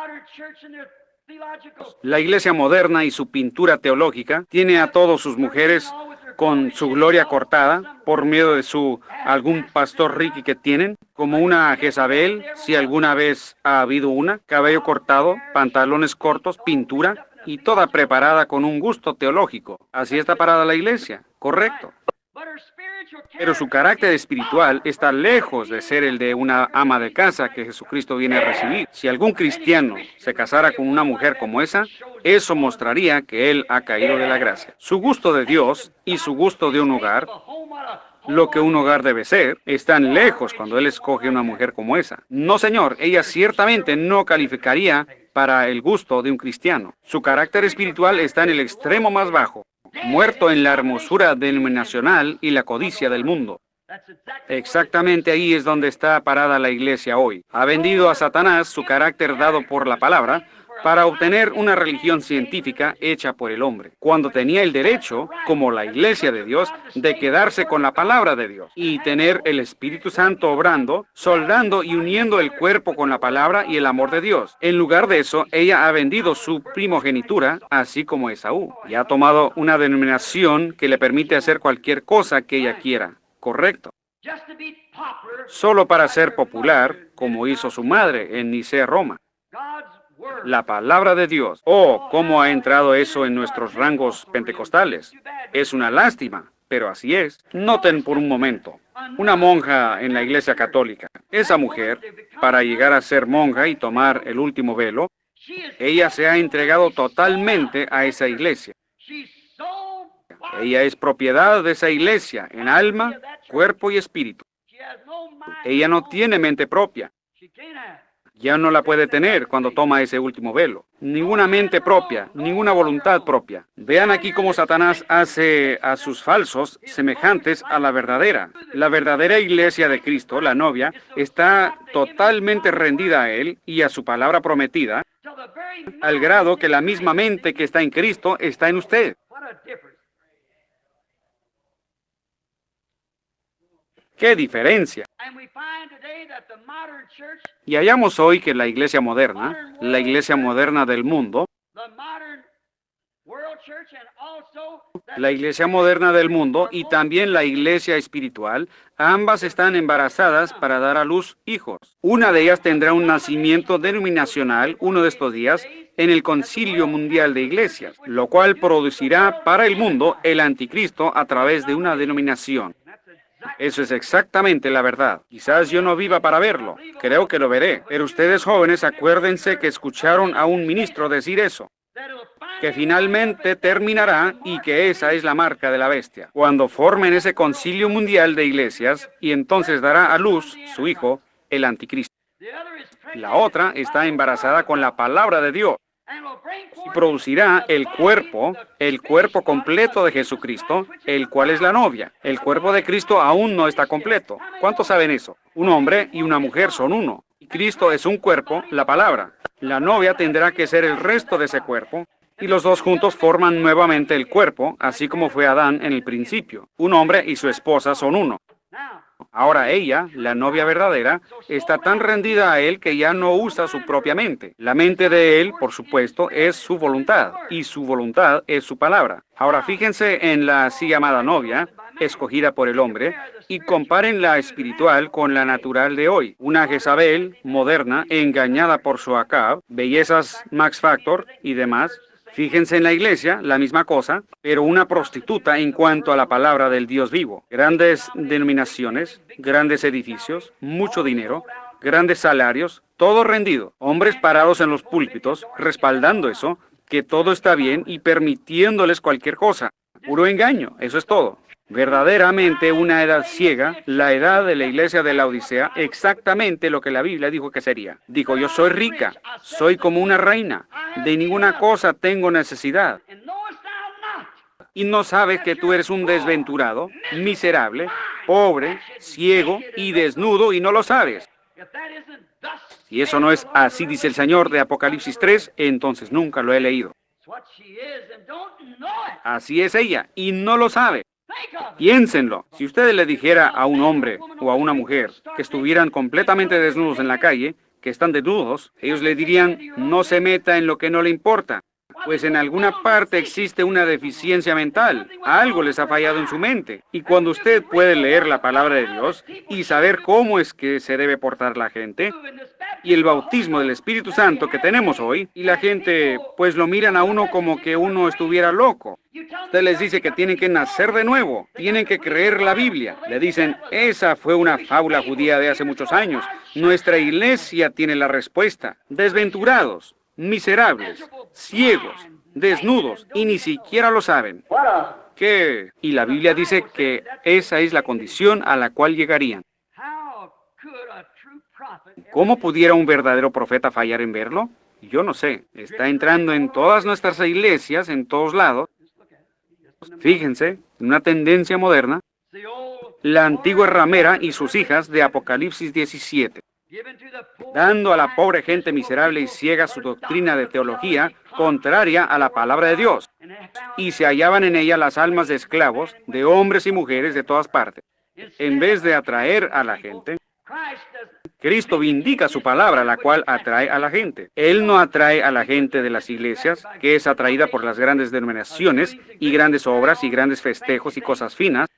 La iglesia moderna y su pintura teológica tiene a todas sus mujeres con su gloria cortada por medio de su algún pastor Ricky que tienen, como una Jezabel, si alguna vez ha habido una, cabello cortado, pantalones cortos, pintura y toda preparada con un gusto teológico. Así está parada la iglesia, correcto. Pero su carácter espiritual está lejos de ser el de una ama de casa que Jesucristo viene a recibir. Si algún cristiano se casara con una mujer como esa, eso mostraría que él ha caído de la gracia. Su gusto de Dios y su gusto de un hogar, lo que un hogar debe ser, están lejos cuando él escoge una mujer como esa. No, señor, ella ciertamente no calificaría para el gusto de un cristiano. Su carácter espiritual está en el extremo más bajo, muerto en la hermosura denominacional y la codicia del mundo. Exactamente ahí es donde está parada la iglesia hoy. Ha vendido a Satanás su carácter dado por la palabra, para obtener una religión científica hecha por el hombre, cuando tenía el derecho, como la Iglesia de Dios, de quedarse con la palabra de Dios y tener el Espíritu Santo obrando, soldando y uniendo el cuerpo con la palabra y el amor de Dios. En lugar de eso, ella ha vendido su primogenitura, así como Esaú, y ha tomado una denominación que le permite hacer cualquier cosa que ella quiera. Correcto. Solo para ser popular, como hizo su madre en Nicea, Roma. La palabra de Dios. Oh, cómo ha entrado eso en nuestros rangos pentecostales. Es una lástima, pero así es. Noten por un momento. Una monja en la Iglesia Católica. Esa mujer, para llegar a ser monja y tomar el último velo, ella se ha entregado totalmente a esa iglesia. Ella es propiedad de esa iglesia en alma, cuerpo y espíritu. Ella no tiene mente propia. Ya no la puede tener cuando toma ese último velo. Ninguna mente propia, ninguna voluntad propia. Vean aquí cómo Satanás hace a sus falsos semejantes a la verdadera. La verdadera iglesia de Cristo, la novia, está totalmente rendida a Él y a su palabra prometida, al grado que la misma mente que está en Cristo está en usted. ¡Qué diferencia! Y hallamos hoy que la iglesia moderna, la iglesia moderna del mundo, la iglesia moderna del mundo y también la iglesia espiritual, ambas están embarazadas para dar a luz hijos. Una de ellas tendrá un nacimiento denominacional uno de estos días en el Concilio Mundial de Iglesias, lo cual producirá para el mundo el anticristo a través de una denominación. Eso es exactamente la verdad. Quizás yo no viva para verlo. Creo que lo veré. Pero ustedes jóvenes, acuérdense que escucharon a un ministro decir eso. Que finalmente terminará y que esa es la marca de la bestia. Cuando formen ese concilio mundial de iglesias y entonces dará a luz su hijo, el anticristo. La otra está embarazada con la palabra de Dios. Y producirá el cuerpo, el cuerpo completo de Jesucristo, el cual es la novia. El cuerpo de Cristo aún no está completo. ¿Cuántos saben eso? Un hombre y una mujer son uno. Y Cristo es un cuerpo, la palabra. La novia tendrá que ser el resto de ese cuerpo, y los dos juntos forman nuevamente el cuerpo, así como fue Adán en el principio. Un hombre y su esposa son uno. Ahora ella, la novia verdadera, está tan rendida a él que ya no usa su propia mente. La mente de él, por supuesto, es su voluntad, y su voluntad es su palabra. Ahora fíjense en la así llamada novia, escogida por el hombre, y comparen la espiritual con la natural de hoy. Una Jezabel moderna, engañada por su Acab, bellezas Max Factor y demás. Fíjense en la iglesia, la misma cosa, pero una prostituta en cuanto a la palabra del Dios vivo. Grandes denominaciones, grandes edificios, mucho dinero, grandes salarios, todo rendido. Hombres parados en los púlpitos, respaldando eso, que todo está bien y permitiéndoles cualquier cosa. Puro engaño, eso es todo. Verdaderamente una edad ciega, la edad de la iglesia de la Odisea, exactamente lo que la Biblia dijo que sería. Dijo, yo soy rica, soy como una reina, de ninguna cosa tengo necesidad. Y no sabes que tú eres un desventurado, miserable, pobre, ciego y desnudo y no lo sabes. Si eso no es así, dice el Señor de Apocalipsis tres, entonces nunca lo he leído. Así es ella y no lo sabe. Piénsenlo. Si usted le dijera a un hombre o a una mujer que estuvieran completamente desnudos en la calle, que están desnudos, ellos le dirían, no se meta en lo que no le importa. Pues en alguna parte existe una deficiencia mental. Algo les ha fallado en su mente. Y cuando usted puede leer la palabra de Dios y saber cómo es que se debe portar la gente, y el bautismo del Espíritu Santo que tenemos hoy, y la gente pues lo miran a uno como que uno estuviera loco. Usted les dice que tienen que nacer de nuevo, tienen que creer la Biblia. Le dicen, esa fue una fábula judía de hace muchos años. Nuestra iglesia tiene la respuesta. Desventurados, miserables, ciegos, desnudos, y ni siquiera lo saben. ¿Qué? Y la Biblia dice que esa es la condición a la cual llegarían. ¿Cómo pudiera un verdadero profeta fallar en verlo? Yo no sé. Está entrando en todas nuestras iglesias, en todos lados. Fíjense, en una tendencia moderna, la antigua ramera y sus hijas de Apocalipsis diecisiete. dando a la pobre gente miserable y ciega su doctrina de teología contraria a la palabra de Dios. Y se hallaban en ella las almas de esclavos, de hombres y mujeres de todas partes. En vez de atraer a la gente, Cristo vindica su palabra, la cual atrae a la gente. Él no atrae a la gente de las iglesias, que es atraída por las grandes denominaciones y grandes obras y grandes festejos y cosas finas,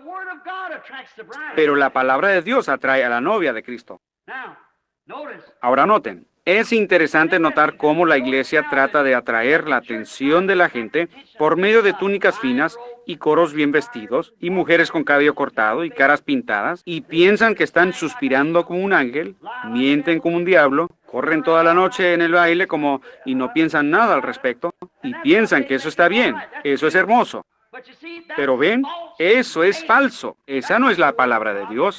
pero la palabra de Dios atrae a la novia de Cristo. Ahora noten, es interesante notar cómo la iglesia trata de atraer la atención de la gente por medio de túnicas finas y coros bien vestidos y mujeres con cabello cortado y caras pintadas y piensan que están suspirando como un ángel, mienten como un diablo, corren toda la noche en el baile como y no piensan nada al respecto y piensan que eso está bien, eso es hermoso. Pero ven, eso es falso, esa no es la palabra de Dios.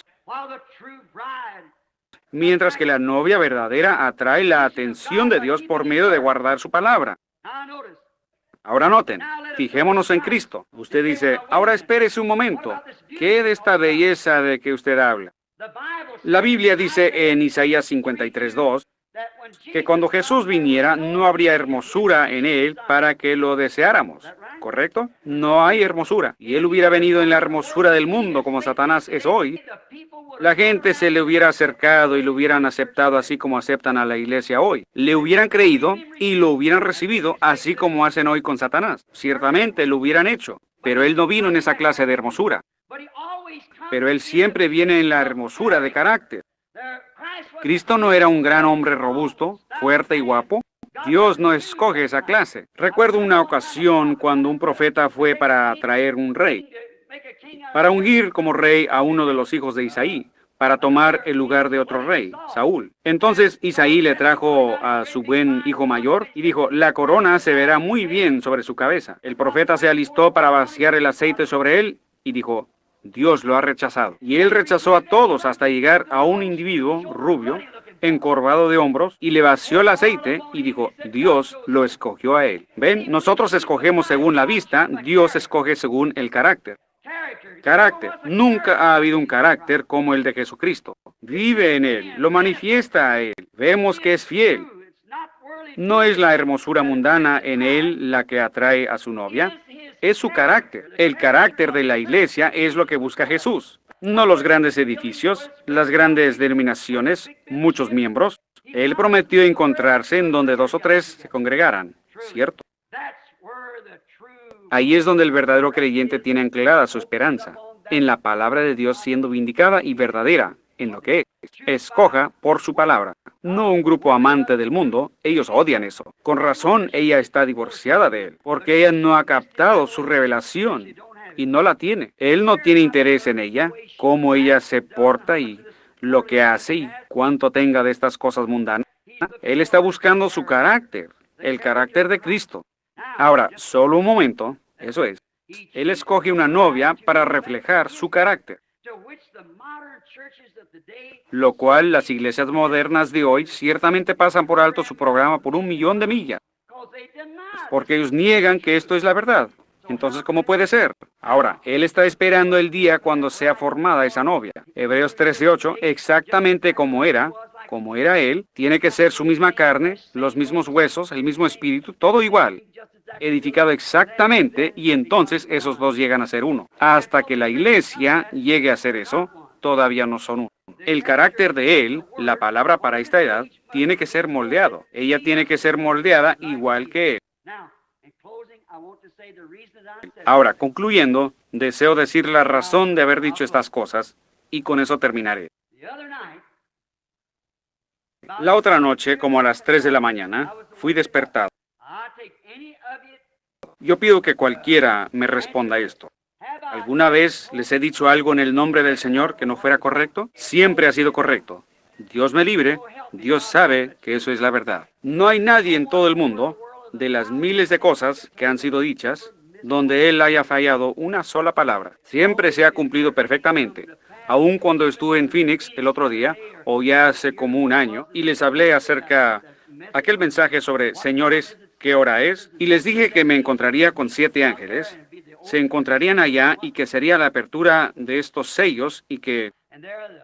Mientras que la novia verdadera atrae la atención de Dios por medio de guardar su palabra. Ahora noten, fijémonos en Cristo. Usted dice, ahora espérese un momento. ¿Qué de esta belleza de que usted habla? La Biblia dice en Isaías cincuenta y tres, dos, que cuando Jesús viniera no habría hermosura en él para que lo deseáramos. ¿Correcto? No hay hermosura. Y él hubiera venido en la hermosura del mundo como Satanás es hoy. La gente se le hubiera acercado y lo hubieran aceptado así como aceptan a la iglesia hoy. Le hubieran creído y lo hubieran recibido así como hacen hoy con Satanás. Ciertamente lo hubieran hecho, pero él no vino en esa clase de hermosura. Pero él siempre viene en la hermosura de carácter. Cristo no era un gran hombre robusto, fuerte y guapo. Dios no escoge esa clase. Recuerdo una ocasión cuando un profeta fue para traer un rey, para ungir como rey a uno de los hijos de Isaí, para tomar el lugar de otro rey, Saúl. Entonces Isaí le trajo a su buen hijo mayor y dijo, la corona se verá muy bien sobre su cabeza. El profeta se alistó para vaciar el aceite sobre él y dijo, Dios lo ha rechazado. Y él rechazó a todos hasta llegar a un individuo rubio, encorvado de hombros, y le vació el aceite y dijo, Dios lo escogió a él. ¿Ven? Nosotros escogemos según la vista, Dios escoge según el carácter. Carácter. Nunca ha habido un carácter como el de Jesucristo. Vive en él, lo manifiesta a él. Vemos que es fiel. No es la hermosura mundana en él la que atrae a su novia, es su carácter. El carácter de la iglesia es lo que busca Jesús. No los grandes edificios, las grandes denominaciones, muchos miembros. Él prometió encontrarse en donde dos o tres se congregaran, ¿cierto? Ahí es donde el verdadero creyente tiene anclada su esperanza, en la palabra de Dios siendo vindicada y verdadera, en lo que es. Escoja por su palabra. No un grupo amante del mundo, ellos odian eso. Con razón ella está divorciada de él, porque ella no ha captado su revelación y no la tiene. Él no tiene interés en ella, cómo ella se porta y lo que hace y cuánto tenga de estas cosas mundanas. Él está buscando su carácter, el carácter de Cristo. Ahora, solo un momento, eso es. Él escoge una novia para reflejar su carácter, lo cual las iglesias modernas de hoy ciertamente pasan por alto su programa por un millón de millas, porque ellos niegan que esto es la verdad. Entonces, ¿cómo puede ser? Ahora, Él está esperando el día cuando sea formada esa novia. Hebreos trece ocho, exactamente como era, como era Él, tiene que ser su misma carne, los mismos huesos, el mismo espíritu, todo igual, edificado exactamente, y entonces esos dos llegan a ser uno. Hasta que la iglesia llegue a ser eso, todavía no son uno. El carácter de Él, la palabra para esta edad, tiene que ser moldeado. Ella tiene que ser moldeada igual que Él. Ahora, concluyendo, deseo decir la razón de haber dicho estas cosas, y con eso terminaré. La otra noche, como a las tres de la mañana, fui despertado. Yo pido que cualquiera me responda esto. ¿Alguna vez les he dicho algo en el nombre del Señor que no fuera correcto? Siempre ha sido correcto. Dios me libre, Dios sabe que eso es la verdad. No hay nadie en todo el mundo, de las miles de cosas que han sido dichas, donde Él haya fallado una sola palabra. Siempre se ha cumplido perfectamente. Aun cuando estuve en Phoenix el otro día, o ya hace como un año, y les hablé acerca aquel mensaje sobre, señores, ¿qué hora es? Y les dije que me encontraría con siete ángeles, se encontrarían allá y que sería la apertura de estos sellos y que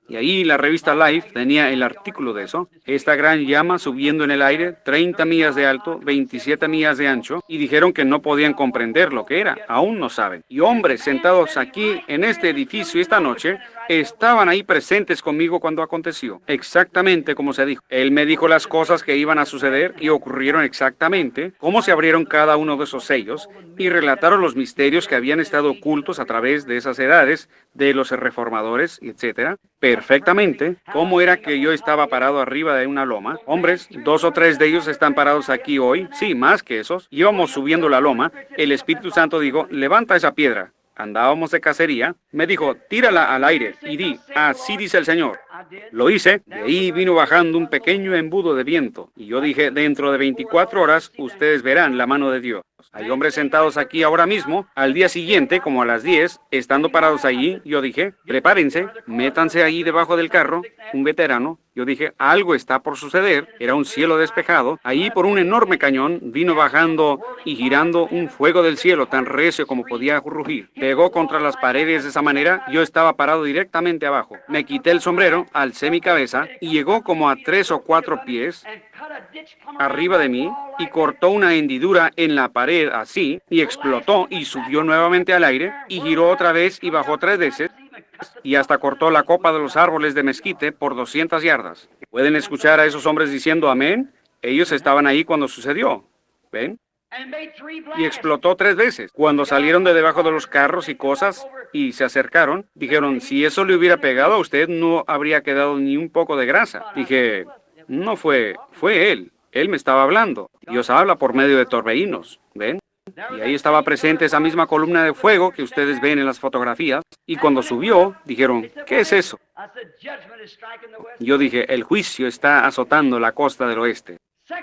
Y ahí la revista Life tenía el artículo de eso. Esta gran llama subiendo en el aire, treinta millas de alto, veintisiete millas de ancho, y dijeron que no podían comprender lo que era. Aún no saben. Y hombres sentados aquí en este edificio esta noche estaban ahí presentes conmigo cuando aconteció. Exactamente como se dijo. Él me dijo las cosas que iban a suceder y ocurrieron exactamente, cómo se abrieron cada uno de esos sellos y relataron los misterios que habían estado ocultos a través de esas edades, de los reformadores, etcétera. Perfectamente, cómo era que yo estaba parado arriba de una loma. Hombres, dos o tres de ellos están parados aquí hoy, sí, más que esos. Íbamos subiendo la loma, el Espíritu Santo dijo, levanta esa piedra. Andábamos de cacería, me dijo, tírala al aire y di, así dice el Señor. Lo hice, de ahí vino bajando un pequeño embudo de viento, y yo dije, dentro de veinticuatro horas ustedes verán la mano de Dios. Hay hombres sentados aquí ahora mismo, al día siguiente, como a las diez, estando parados allí, yo dije, prepárense, métanse ahí debajo del carro, un veterano. Yo dije, algo está por suceder, era un cielo despejado, ahí por un enorme cañón vino bajando y girando un fuego del cielo tan recio como podía rugir. Pegó contra las paredes de esa manera, yo estaba parado directamente abajo. Me quité el sombrero, alcé mi cabeza y llegó como a tres o cuatro pies arriba de mí y cortó una hendidura en la pared así y explotó y subió nuevamente al aire y giró otra vez y bajó tres veces y hasta cortó la copa de los árboles de mezquite por doscientas yardas. ¿Pueden escuchar a esos hombres diciendo amén? Ellos estaban ahí cuando sucedió. ¿Ven? Y explotó tres veces. Cuando salieron de debajo de los carros y cosas y se acercaron, dijeron, si eso le hubiera pegado a usted, no habría quedado ni un poco de grasa. Dije, no fue, fue él. Él me estaba hablando. Dios habla por medio de torbellinos. ¿Ven? Y ahí estaba presente esa misma columna de fuego que ustedes ven en las fotografías. Y cuando subió, dijeron, ¿qué es eso? Yo dije, el juicio está azotando la costa del oeste.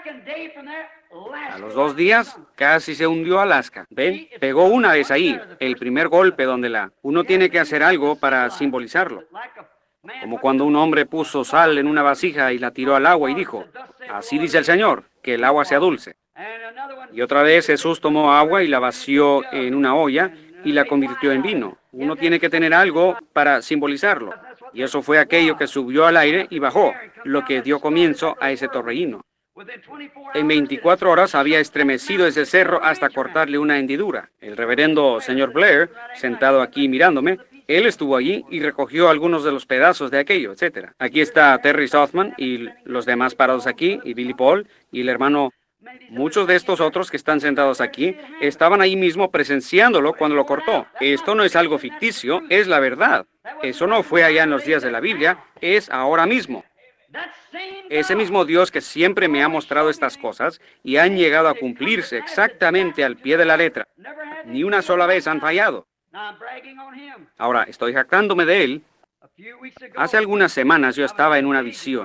A los dos días, casi se hundió Alaska. ¿Ven? Pegó una vez ahí, el primer golpe donde la... Uno tiene que hacer algo para simbolizarlo. Como cuando un hombre puso sal en una vasija y la tiró al agua y dijo, así dice el Señor, que el agua sea dulce. Y otra vez Jesús tomó agua y la vació en una olla y la convirtió en vino. Uno tiene que tener algo para simbolizarlo. Y eso fue aquello que subió al aire y bajó, lo que dio comienzo a ese torbellino. En veinticuatro horas había estremecido ese cerro hasta cortarle una hendidura. El reverendo señor Blair, sentado aquí mirándome, él estuvo allí y recogió algunos de los pedazos de aquello, etcétera. Aquí está Terry Southman y los demás parados aquí, y Billy Paul, y el hermano. Muchos de estos otros que están sentados aquí estaban ahí mismo presenciándolo cuando lo cortó. Esto no es algo ficticio, es la verdad. Eso no fue allá en los días de la Biblia, es ahora mismo. Ese mismo Dios que siempre me ha mostrado estas cosas y han llegado a cumplirse exactamente al pie de la letra. Ni una sola vez han fallado. Ahora, estoy jactándome de él. Hace algunas semanas yo estaba en una visión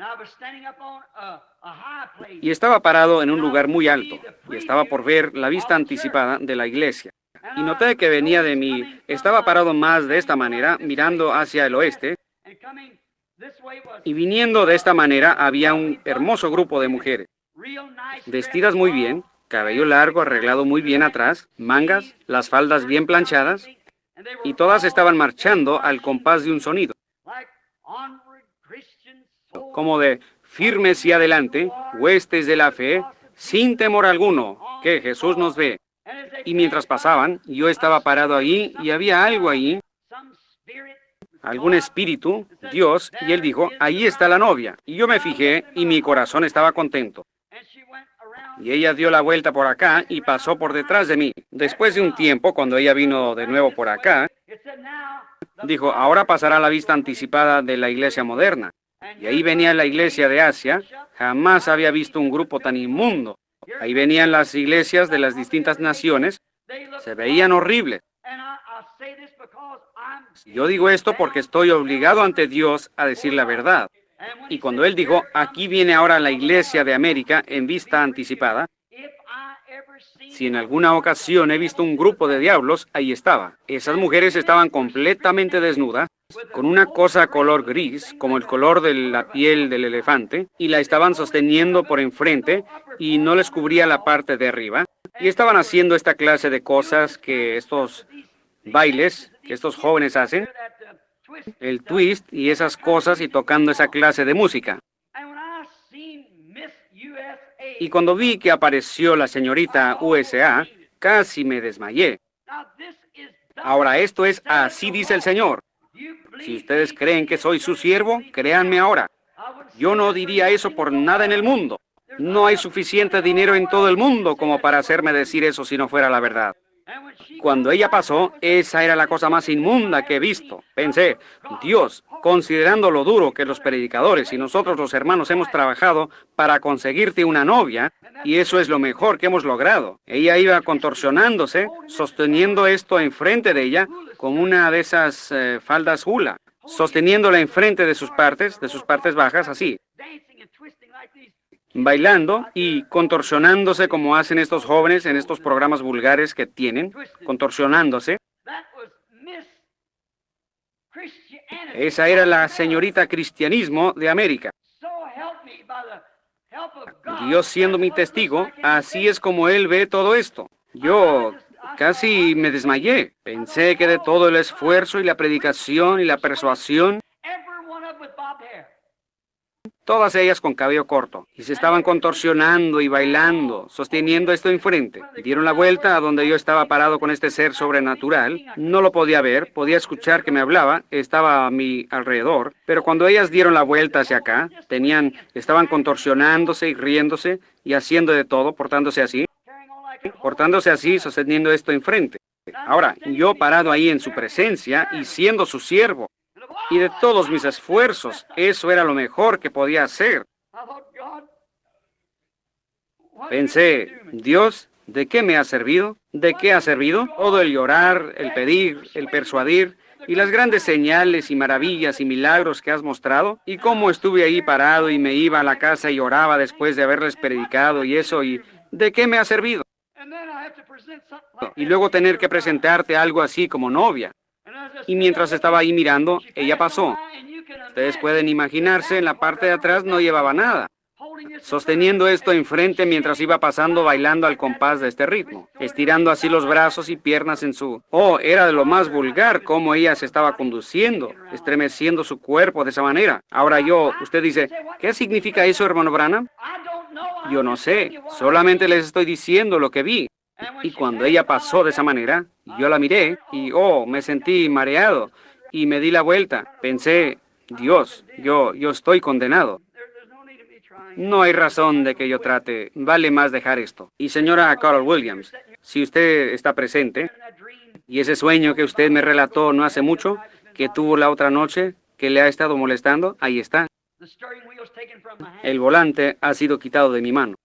y estaba parado en un lugar muy alto y estaba por ver la vista anticipada de la iglesia. Y noté que venía de mí, estaba parado más de esta manera, mirando hacia el oeste, y viniendo de esta manera había un hermoso grupo de mujeres, vestidas muy bien, cabello largo arreglado muy bien atrás, mangas, las faldas bien planchadas, y todas estaban marchando al compás de un sonido, como de firmes y adelante, huestes de la fe, sin temor alguno, que Jesús nos ve. Y mientras pasaban, yo estaba parado allí y había algo allí, algún espíritu, Dios, y él dijo, ahí está la novia. Y yo me fijé y mi corazón estaba contento. Y ella dio la vuelta por acá y pasó por detrás de mí. Después de un tiempo, cuando ella vino de nuevo por acá, dijo, ahora pasará la vista anticipada de la iglesia moderna. Y ahí venía la iglesia de Asia. Jamás había visto un grupo tan inmundo. Ahí venían las iglesias de las distintas naciones. Se veían horribles. Yo digo esto porque estoy obligado ante Dios a decir la verdad. Y cuando Él dijo, aquí viene ahora la iglesia de América en vista anticipada, si en alguna ocasión he visto un grupo de diablos, ahí estaba. Esas mujeres estaban completamente desnudas, con una cosa color gris, como el color de la piel del elefante, y la estaban sosteniendo por enfrente y no les cubría la parte de arriba. Y estaban haciendo esta clase de cosas que estos bailes que estos jóvenes hacen. el twist y esas cosas y tocando esa clase de música. Y cuando vi que apareció la señorita U S A, casi me desmayé. Ahora esto es así dice el Señor. Si ustedes creen que soy su siervo, créanme ahora. Yo no diría eso por nada en el mundo. No hay suficiente dinero en todo el mundo como para hacerme decir eso si no fuera la verdad. Cuando ella pasó, esa era la cosa más inmunda que he visto. Pensé, Dios, considerando lo duro que los predicadores y nosotros los hermanos hemos trabajado para conseguirte una novia, y eso es lo mejor que hemos logrado. Ella iba contorsionándose, sosteniendo esto enfrente de ella con una de esas eh, faldas hula, sosteniéndola enfrente de sus partes, de sus partes bajas, así, bailando y contorsionándose como hacen estos jóvenes en estos programas vulgares que tienen, contorsionándose. Esa era la señorita cristianismo de América. Dios siendo mi testigo, así es como Él ve todo esto. Yo casi me desmayé. Pensé que de todo el esfuerzo y la predicación y la persuasión, todas ellas con cabello corto, y se estaban contorsionando y bailando, sosteniendo esto enfrente. Dieron la vuelta a donde yo estaba parado con este ser sobrenatural. No lo podía ver, podía escuchar que me hablaba, estaba a mi alrededor, pero cuando ellas dieron la vuelta hacia acá, tenían, estaban contorsionándose y riéndose y haciendo de todo, portándose así, portándose así, sosteniendo esto enfrente. Ahora, yo parado ahí en su presencia y siendo su siervo, y de todos mis esfuerzos, eso era lo mejor que podía hacer. Pensé, Dios, ¿de qué me ha servido? ¿De qué ha servido? Todo el llorar, el pedir, el persuadir, y las grandes señales y maravillas y milagros que has mostrado, y cómo estuve ahí parado y me iba a la casa y oraba después de haberles predicado y eso, y ¿de qué me ha servido? Y luego tener que presentarte algo así como novia. Y mientras estaba ahí mirando, ella pasó. Ustedes pueden imaginarse, en la parte de atrás no llevaba nada. Sosteniendo esto enfrente mientras iba pasando bailando al compás de este ritmo, estirando así los brazos y piernas en su... Oh, era de lo más vulgar cómo ella se estaba conduciendo, estremeciendo su cuerpo de esa manera. Ahora yo, usted dice, ¿qué significa eso, hermano Branham? Yo no sé, solamente les estoy diciendo lo que vi. Y cuando ella pasó de esa manera, yo la miré y, oh, me sentí mareado y me di la vuelta. Pensé, Dios, yo, yo estoy condenado. No hay razón de que yo trate, vale más dejar esto. Y señora Carol Williams, si usted está presente, y ese sueño que usted me relató no hace mucho, que tuvo la otra noche, que le ha estado molestando, ahí está. El volante ha sido quitado de mi mano.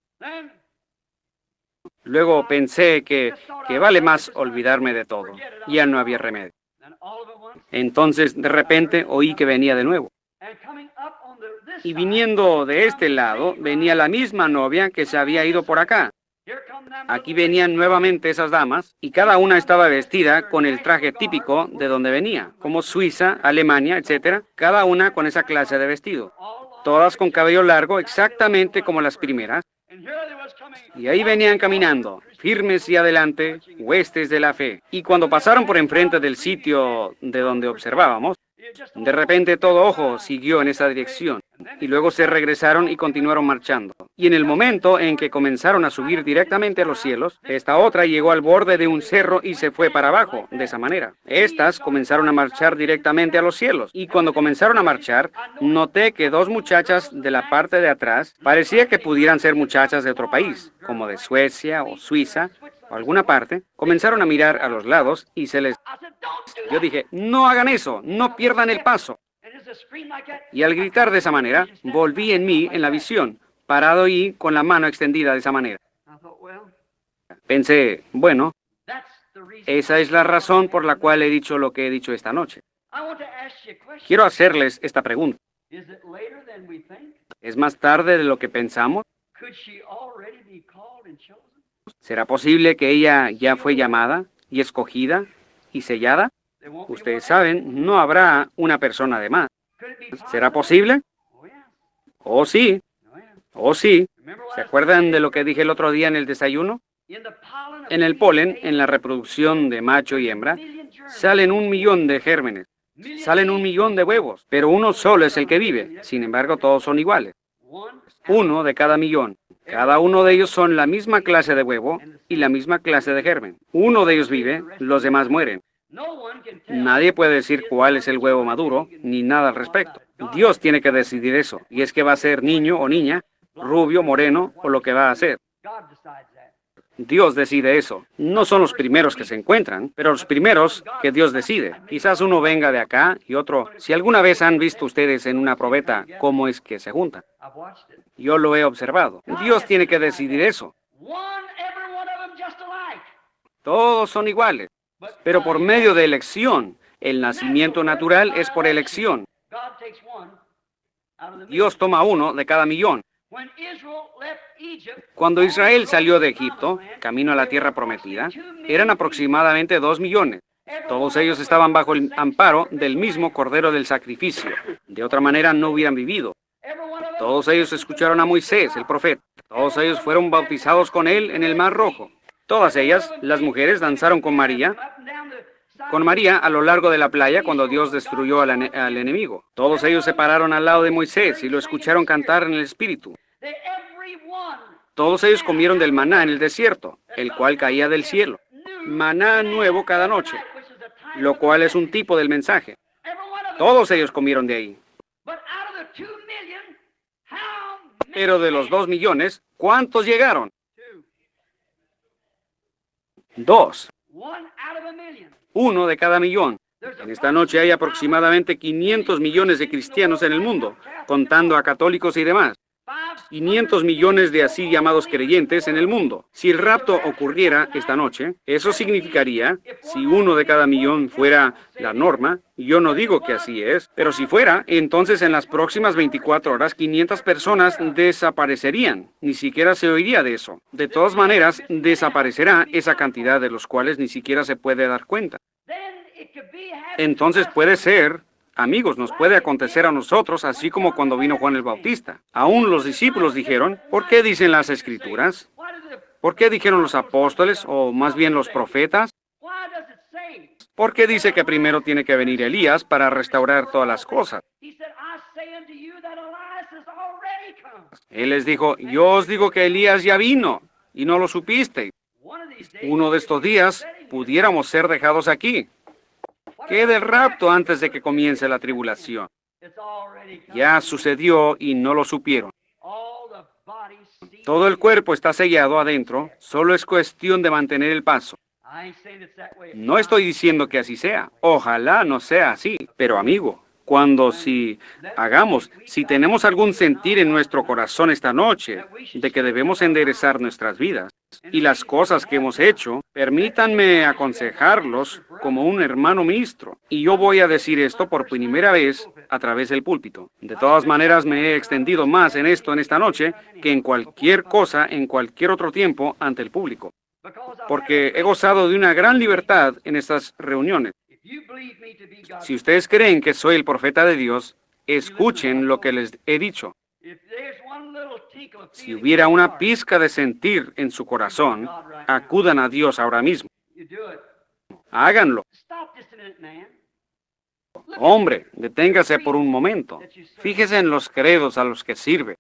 Luego pensé que, que vale más olvidarme de todo. Ya no había remedio. Entonces, de repente, oí que venía de nuevo. Y viniendo de este lado, venía la misma novia que se había ido por acá. Aquí venían nuevamente esas damas, y cada una estaba vestida con el traje típico de donde venía, como Suiza, Alemania, etcétera, cada una con esa clase de vestido. Todas con cabello largo, exactamente como las primeras. Y ahí venían caminando, firmes y adelante, huestes de la fe. Y cuando pasaron por enfrente del sitio de donde observábamos, de repente todo ojo siguió en esa dirección. Y luego se regresaron y continuaron marchando. Y en el momento en que comenzaron a subir directamente a los cielos, esta otra llegó al borde de un cerro y se fue para abajo, de esa manera. Estas comenzaron a marchar directamente a los cielos. Y cuando comenzaron a marchar, noté que dos muchachas de la parte de atrás parecía que pudieran ser muchachas de otro país, como de Suecia o Suiza o alguna parte, comenzaron a mirar a los lados y se les... Yo dije, no hagan eso, no pierdan el paso. Y al gritar de esa manera, volví en mí, en la visión, parado ahí con la mano extendida de esa manera. Pensé, bueno, esa es la razón por la cual he dicho lo que he dicho esta noche. Quiero hacerles esta pregunta. ¿Es más tarde de lo que pensamos? ¿Será posible que ella ya fue llamada y escogida y sellada? Ustedes saben, no habrá una persona de más. ¿Será posible? Oh, sí. Oh, sí. ¿Se acuerdan de lo que dije el otro día en el desayuno? En el polen, en la reproducción de macho y hembra, salen un millón de gérmenes. Salen un millón de huevos, pero uno solo es el que vive. Sin embargo, todos son iguales. Uno de cada millón. Cada uno de ellos son la misma clase de huevo y la misma clase de germen. Uno de ellos vive, los demás mueren. Nadie puede decir cuál es el huevo maduro, ni nada al respecto. Dios tiene que decidir eso, y es que va a ser niño o niña, rubio, moreno, o lo que va a ser. Dios decide eso. No son los primeros que se encuentran, pero los primeros que Dios decide. Quizás uno venga de acá y otro. Si alguna vez han visto ustedes en una probeta cómo es que se juntan. Yo lo he observado. Dios tiene que decidir eso. Todos son iguales, pero por medio de elección. El nacimiento natural es por elección. Dios toma uno de cada millón. Cuando Israel salió de Egipto, camino a la tierra prometida, eran aproximadamente dos millones. Todos ellos estaban bajo el amparo del mismo Cordero del Sacrificio. De otra manera no hubieran vivido. Todos ellos escucharon a Moisés, el profeta. Todos ellos fueron bautizados con él en el Mar Rojo. Todas ellas, las mujeres, danzaron con María, con María a lo largo de la playa cuando Dios destruyó al, al enemigo. Todos ellos se pararon al lado de Moisés y lo escucharon cantar en el Espíritu. Todos ellos comieron del maná en el desierto, el cual caía del cielo. Maná nuevo cada noche, lo cual es un tipo del mensaje. Todos ellos comieron de ahí. Pero de los dos millones, ¿cuántos llegaron? Dos. Uno de cada millón. En esta noche hay aproximadamente quinientos millones de cristianos en el mundo, contando a católicos y demás. quinientos millones de así llamados creyentes en el mundo. Si el rapto ocurriera esta noche, eso significaría, si uno de cada millón fuera la norma, yo no digo que así es, pero si fuera, entonces en las próximas veinticuatro horas, quinientas personas desaparecerían. Ni siquiera se oiría de eso. De todas maneras, desaparecerá esa cantidad de los cuales ni siquiera se puede dar cuenta. Entonces puede ser... Amigos, nos puede acontecer a nosotros, así como cuando vino Juan el Bautista. Aún los discípulos dijeron, ¿por qué dicen las Escrituras? ¿Por qué dijeron los apóstoles, o más bien los profetas? ¿Por qué dice que primero tiene que venir Elías para restaurar todas las cosas? Él les dijo, yo os digo que Elías ya vino, y no lo supisteis. Uno de estos días pudiéramos ser dejados aquí. ¿Qué del rapto antes de que comience la tribulación? Ya sucedió y no lo supieron. Todo el cuerpo está sellado adentro, solo es cuestión de mantener el paso. No estoy diciendo que así sea, ojalá no sea así, pero amigo, cuando si hagamos, si tenemos algún sentir en nuestro corazón esta noche de que debemos enderezar nuestras vidas y las cosas que hemos hecho, permítanme aconsejarlos como un hermano ministro. Y yo voy a decir esto por primera vez a través del púlpito. De todas maneras, me he extendido más en esto en esta noche que en cualquier cosa, en cualquier otro tiempo ante el público. Porque he gozado de una gran libertad en estas reuniones. Si ustedes creen que soy el profeta de Dios, escuchen lo que les he dicho. Si hubiera una pizca de sentir en su corazón, acudan a Dios ahora mismo. Háganlo. Hombre, deténgase por un momento. Fíjese en los credos a los que sirve.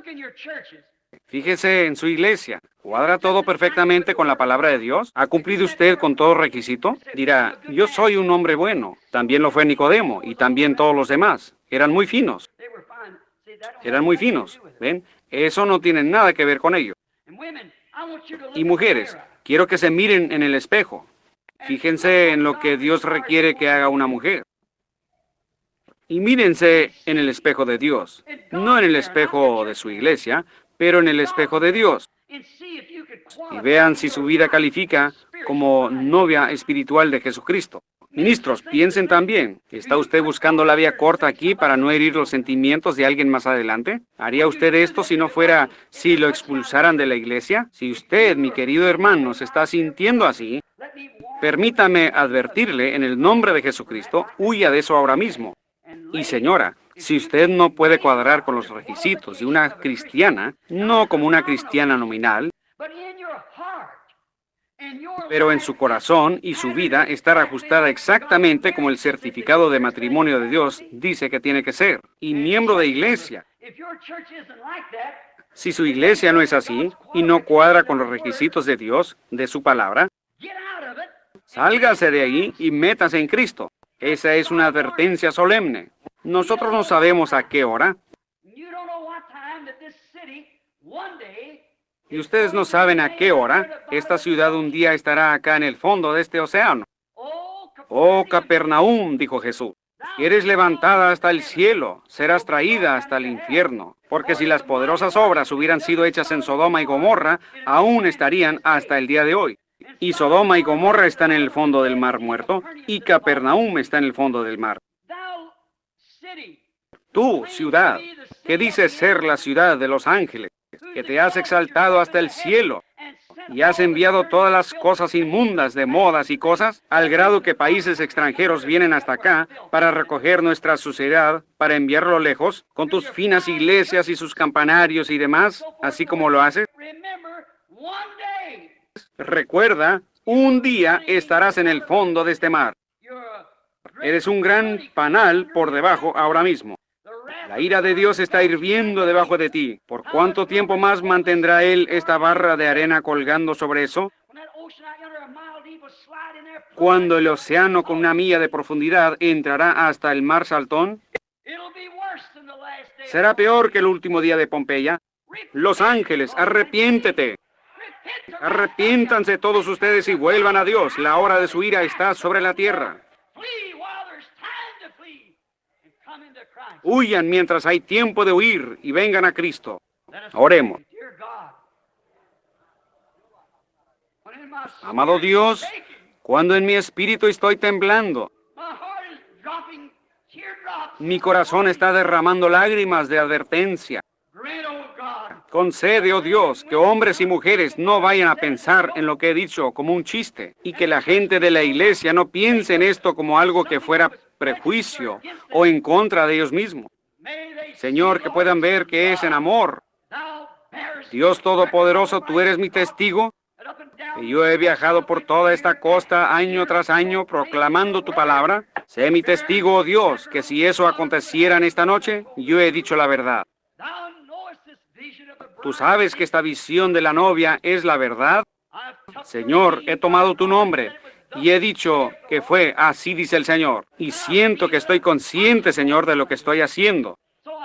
Fíjese en su iglesia. ¿Cuadra todo perfectamente con la palabra de Dios? ¿Ha cumplido usted con todo requisito? Dirá, yo soy un hombre bueno. También lo fue Nicodemo y también todos los demás. Eran muy finos. Eran muy finos. ¿Ven? Eso no tiene nada que ver con ello. Y mujeres, quiero que se miren en el espejo. Fíjense en lo que Dios requiere que haga una mujer. Y mírense en el espejo de Dios. No en el espejo de su iglesia, pero en el espejo de Dios. Y vean si su vida califica como novia espiritual de Jesucristo. Ministros, piensen también, ¿está usted buscando la vía corta aquí para no herir los sentimientos de alguien más adelante? ¿Haría usted esto si no fuera, si lo expulsaran de la iglesia? Si usted, mi querido hermano, se está sintiendo así, permítame advertirle en el nombre de Jesucristo, huya de eso ahora mismo. Y señora, si usted no puede cuadrar con los requisitos de una cristiana, no como una cristiana nominal, pero en su corazón y su vida estar ajustada exactamente como el certificado de matrimonio de Dios dice que tiene que ser, y miembro de iglesia. Si su iglesia no es así y no cuadra con los requisitos de Dios, de su palabra, sálgase de ahí y métase en Cristo. Esa es una advertencia solemne. Nosotros no sabemos a qué hora, y ustedes no saben a qué hora esta ciudad un día estará acá en el fondo de este océano. Oh, Capernaum, dijo Jesús, eres levantada hasta el cielo, serás traída hasta el infierno, porque si las poderosas obras hubieran sido hechas en Sodoma y Gomorra, aún estarían hasta el día de hoy. Y Sodoma y Gomorra están en el fondo del mar muerto, y Capernaum está en el fondo del mar. Tú, ciudad, que dices ser la ciudad de los ángeles, que te has exaltado hasta el cielo, y has enviado todas las cosas inmundas de modas y cosas, al grado que países extranjeros vienen hasta acá para recoger nuestra suciedad, para enviarlo lejos, con tus finas iglesias y sus campanarios y demás, así como lo haces. Recuerda, un día estarás en el fondo de este mar. Eres un gran panal por debajo ahora mismo. La ira de Dios está hirviendo debajo de ti. ¿Por cuánto tiempo más mantendrá Él esta barra de arena colgando sobre eso? Cuando el océano con una milla de profundidad entrará hasta el mar Saltón, será peor que el último día de Pompeya. Los ángeles, arrepiéntete. Arrepiéntanse todos ustedes y vuelvan a Dios. La hora de su ira está sobre la tierra. Huyan mientras hay tiempo de huir y vengan a Cristo. Oremos. Amado Dios, cuando en mi espíritu estoy temblando, mi corazón está derramando lágrimas de advertencia. Concede, oh Dios, que hombres y mujeres no vayan a pensar en lo que he dicho como un chiste, y que la gente de la iglesia no piense en esto como algo que fuera prejuicio o en contra de ellos mismos. Señor, que puedan ver que es en amor. Dios Todopoderoso, tú eres mi testigo, que yo he viajado por toda esta costa año tras año proclamando tu palabra. Sé mi testigo, oh Dios, que si eso aconteciera en esta noche, yo he dicho la verdad. Tú sabes que esta visión de la novia es la verdad. Señor, he tomado tu nombre y he dicho que fue así, dice el Señor. Y siento que estoy consciente, Señor, de lo que estoy haciendo.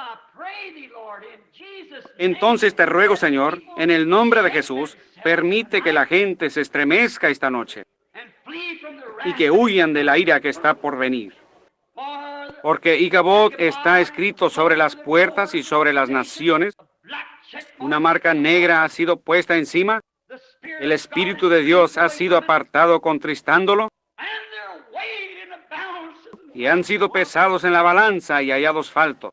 Entonces te ruego, Señor, en el nombre de Jesús, permite que la gente se estremezca esta noche y que huyan de la ira que está por venir. Porque Icabod está escrito sobre las puertas y sobre las naciones. Una marca negra ha sido puesta encima. El Espíritu de Dios ha sido apartado contristándolo. Y han sido pesados en la balanza y hallados faltos.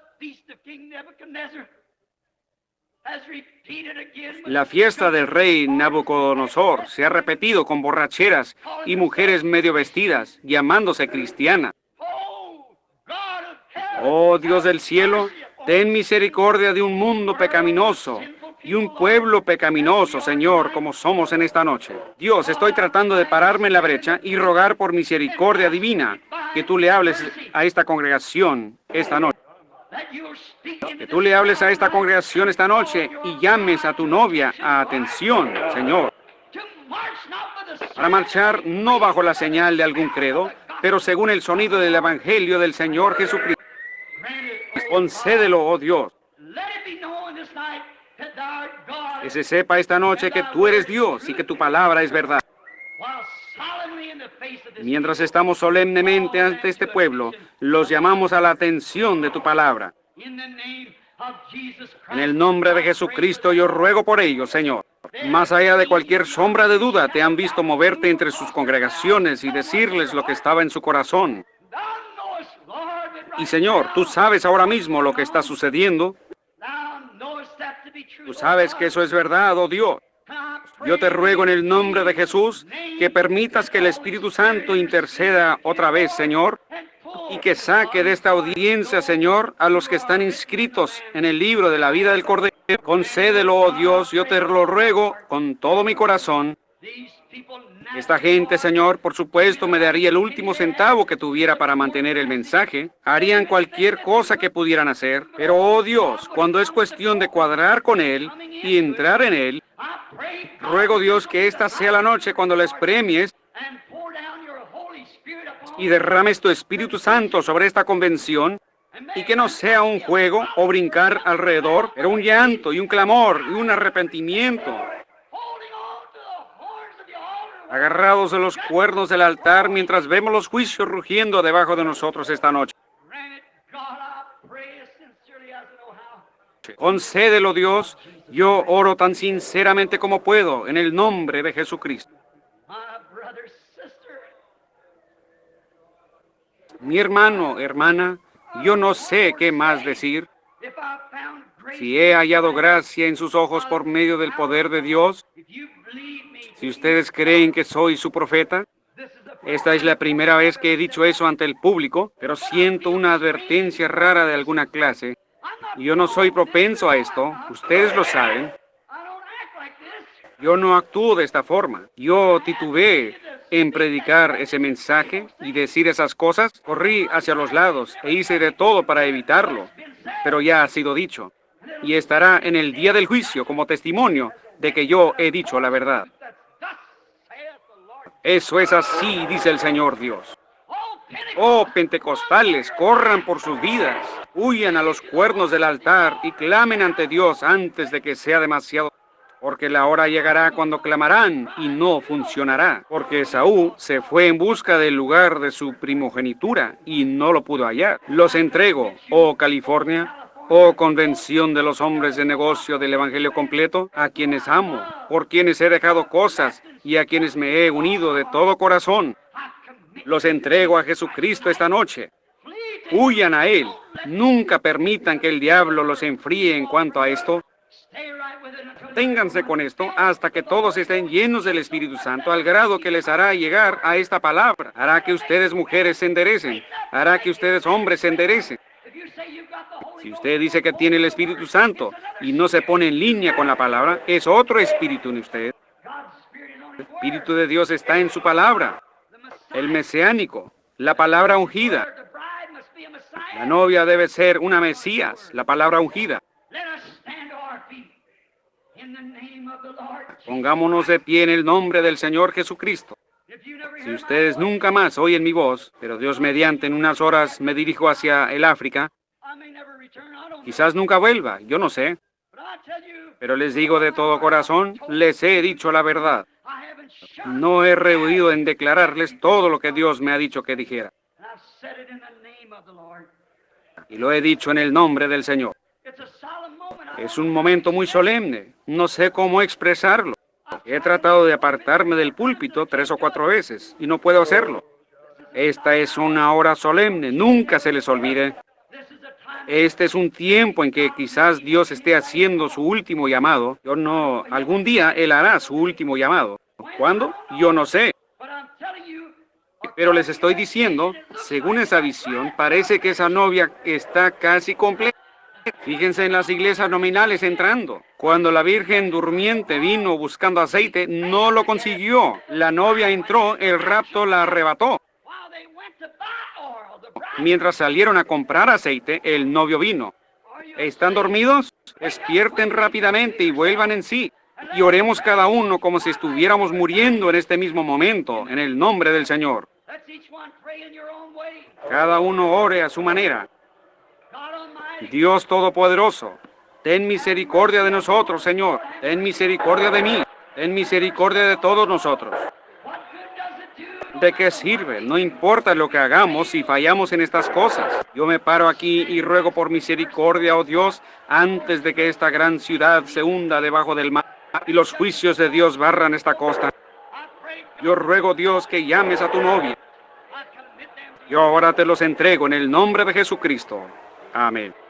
La fiesta del rey Nabucodonosor se ha repetido con borracheras y mujeres medio vestidas, llamándose cristianas. Oh Dios del cielo, ten misericordia de un mundo pecaminoso y un pueblo pecaminoso, Señor, como somos en esta noche. Dios, estoy tratando de pararme en la brecha y rogar por misericordia divina que tú le hables a esta congregación esta noche. Que tú le hables a esta congregación esta noche y llames a tu novia a atención, Señor. Para marchar no bajo la señal de algún credo, pero según el sonido del Evangelio del Señor Jesucristo. Concédelo, oh Dios. Que se sepa esta noche que tú eres Dios y que tu palabra es verdad. Mientras estamos solemnemente ante este pueblo, los llamamos a la atención de tu palabra. En el nombre de Jesucristo yo ruego por ellos, Señor. Más allá de cualquier sombra de duda, te han visto moverte entre sus congregaciones y decirles lo que estaba en su corazón. Y Señor, tú sabes ahora mismo lo que está sucediendo. Tú sabes que eso es verdad, oh Dios. Yo te ruego en el nombre de Jesús que permitas que el Espíritu Santo interceda otra vez, Señor, y que saque de esta audiencia, Señor, a los que están inscritos en el libro de la vida del Cordero. Concédelo, oh Dios, yo te lo ruego con todo mi corazón. Esta gente, Señor, por supuesto, me daría el último centavo que tuviera para mantener el mensaje. Harían cualquier cosa que pudieran hacer. Pero, oh Dios, cuando es cuestión de cuadrar con Él y entrar en Él, ruego, Dios, que esta sea la noche cuando les premies y derrames tu Espíritu Santo sobre esta convención, y que no sea un juego o brincar alrededor, pero un llanto y un clamor y un arrepentimiento, agarrados de los cuernos del altar mientras vemos los juicios rugiendo debajo de nosotros esta noche. Concédelo, Dios, yo oro tan sinceramente como puedo, en el nombre de Jesucristo. Mi hermano, hermana, yo no sé qué más decir. Si he hallado gracia en sus ojos por medio del poder de Dios, si ustedes creen que soy su profeta, esta es la primera vez que he dicho eso ante el público, pero siento una advertencia rara de alguna clase. Yo no soy propenso a esto, ustedes lo saben. Yo no actúo de esta forma. Yo titubeé en predicar ese mensaje y decir esas cosas. Corrí hacia los lados e hice de todo para evitarlo, pero ya ha sido dicho. Y estará en el día del juicio como testimonio de que yo he dicho la verdad. Eso es así, dice el Señor Dios. Oh, pentecostales, corran por sus vidas, huyan a los cuernos del altar y clamen ante Dios antes de que sea demasiado. Porque la hora llegará cuando clamarán y no funcionará. Porque Esaú se fue en busca del lugar de su primogenitura y no lo pudo hallar. Los entrego, oh California, oh convención de los hombres de negocio del Evangelio completo, a quienes amo, por quienes he dejado cosas y a quienes me he unido de todo corazón. Los entrego a Jesucristo esta noche. Huyan a Él. Nunca permitan que el diablo los enfríe en cuanto a esto. Ténganse con esto hasta que todos estén llenos del Espíritu Santo, al grado que les hará llegar a esta palabra. Hará que ustedes mujeres se enderecen. Hará que ustedes hombres se enderecen. Si usted dice que tiene el Espíritu Santo y no se pone en línea con la palabra, es otro espíritu en usted. El Espíritu de Dios está en su palabra. El mesiánico, la palabra ungida. La novia debe ser una Mesías, la palabra ungida. Pongámonos de pie en el nombre del Señor Jesucristo. Si ustedes nunca más oyen mi voz, pero Dios mediante en unas horas me dirijo hacia el África, quizás nunca vuelva, yo no sé. Pero les digo de todo corazón, les he dicho la verdad. No he rehuido en declararles todo lo que Dios me ha dicho que dijera. Y lo he dicho en el nombre del Señor. Es un momento muy solemne. No sé cómo expresarlo. He tratado de apartarme del púlpito tres o cuatro veces y no puedo hacerlo. Esta es una hora solemne. Nunca se les olvide. Este es un tiempo en que quizás Dios esté haciendo su último llamado. Yo no... Algún día Él hará su último llamado. ¿Cuándo? Yo no sé. Pero les estoy diciendo, según esa visión, parece que esa novia está casi completa. Fíjense en las iglesias nominales entrando. Cuando la Virgen durmiente vino buscando aceite, no lo consiguió. La novia entró, el rapto la arrebató. Mientras salieron a comprar aceite, el novio vino. ¿Están dormidos? Despierten rápidamente y vuelvan en sí. Y oremos cada uno como si estuviéramos muriendo en este mismo momento, en el nombre del Señor. Cada uno ore a su manera. Dios Todopoderoso, ten misericordia de nosotros, Señor. Ten misericordia de mí. Ten misericordia de todos nosotros. ¿De qué sirve? No importa lo que hagamos si fallamos en estas cosas. Yo me paro aquí y ruego por misericordia, oh Dios, antes de que esta gran ciudad se hunda debajo del mar y los juicios de Dios barran esta costa. Yo ruego, Dios, que llames a tu novia. Yo ahora te los entrego en el nombre de Jesucristo. Amén.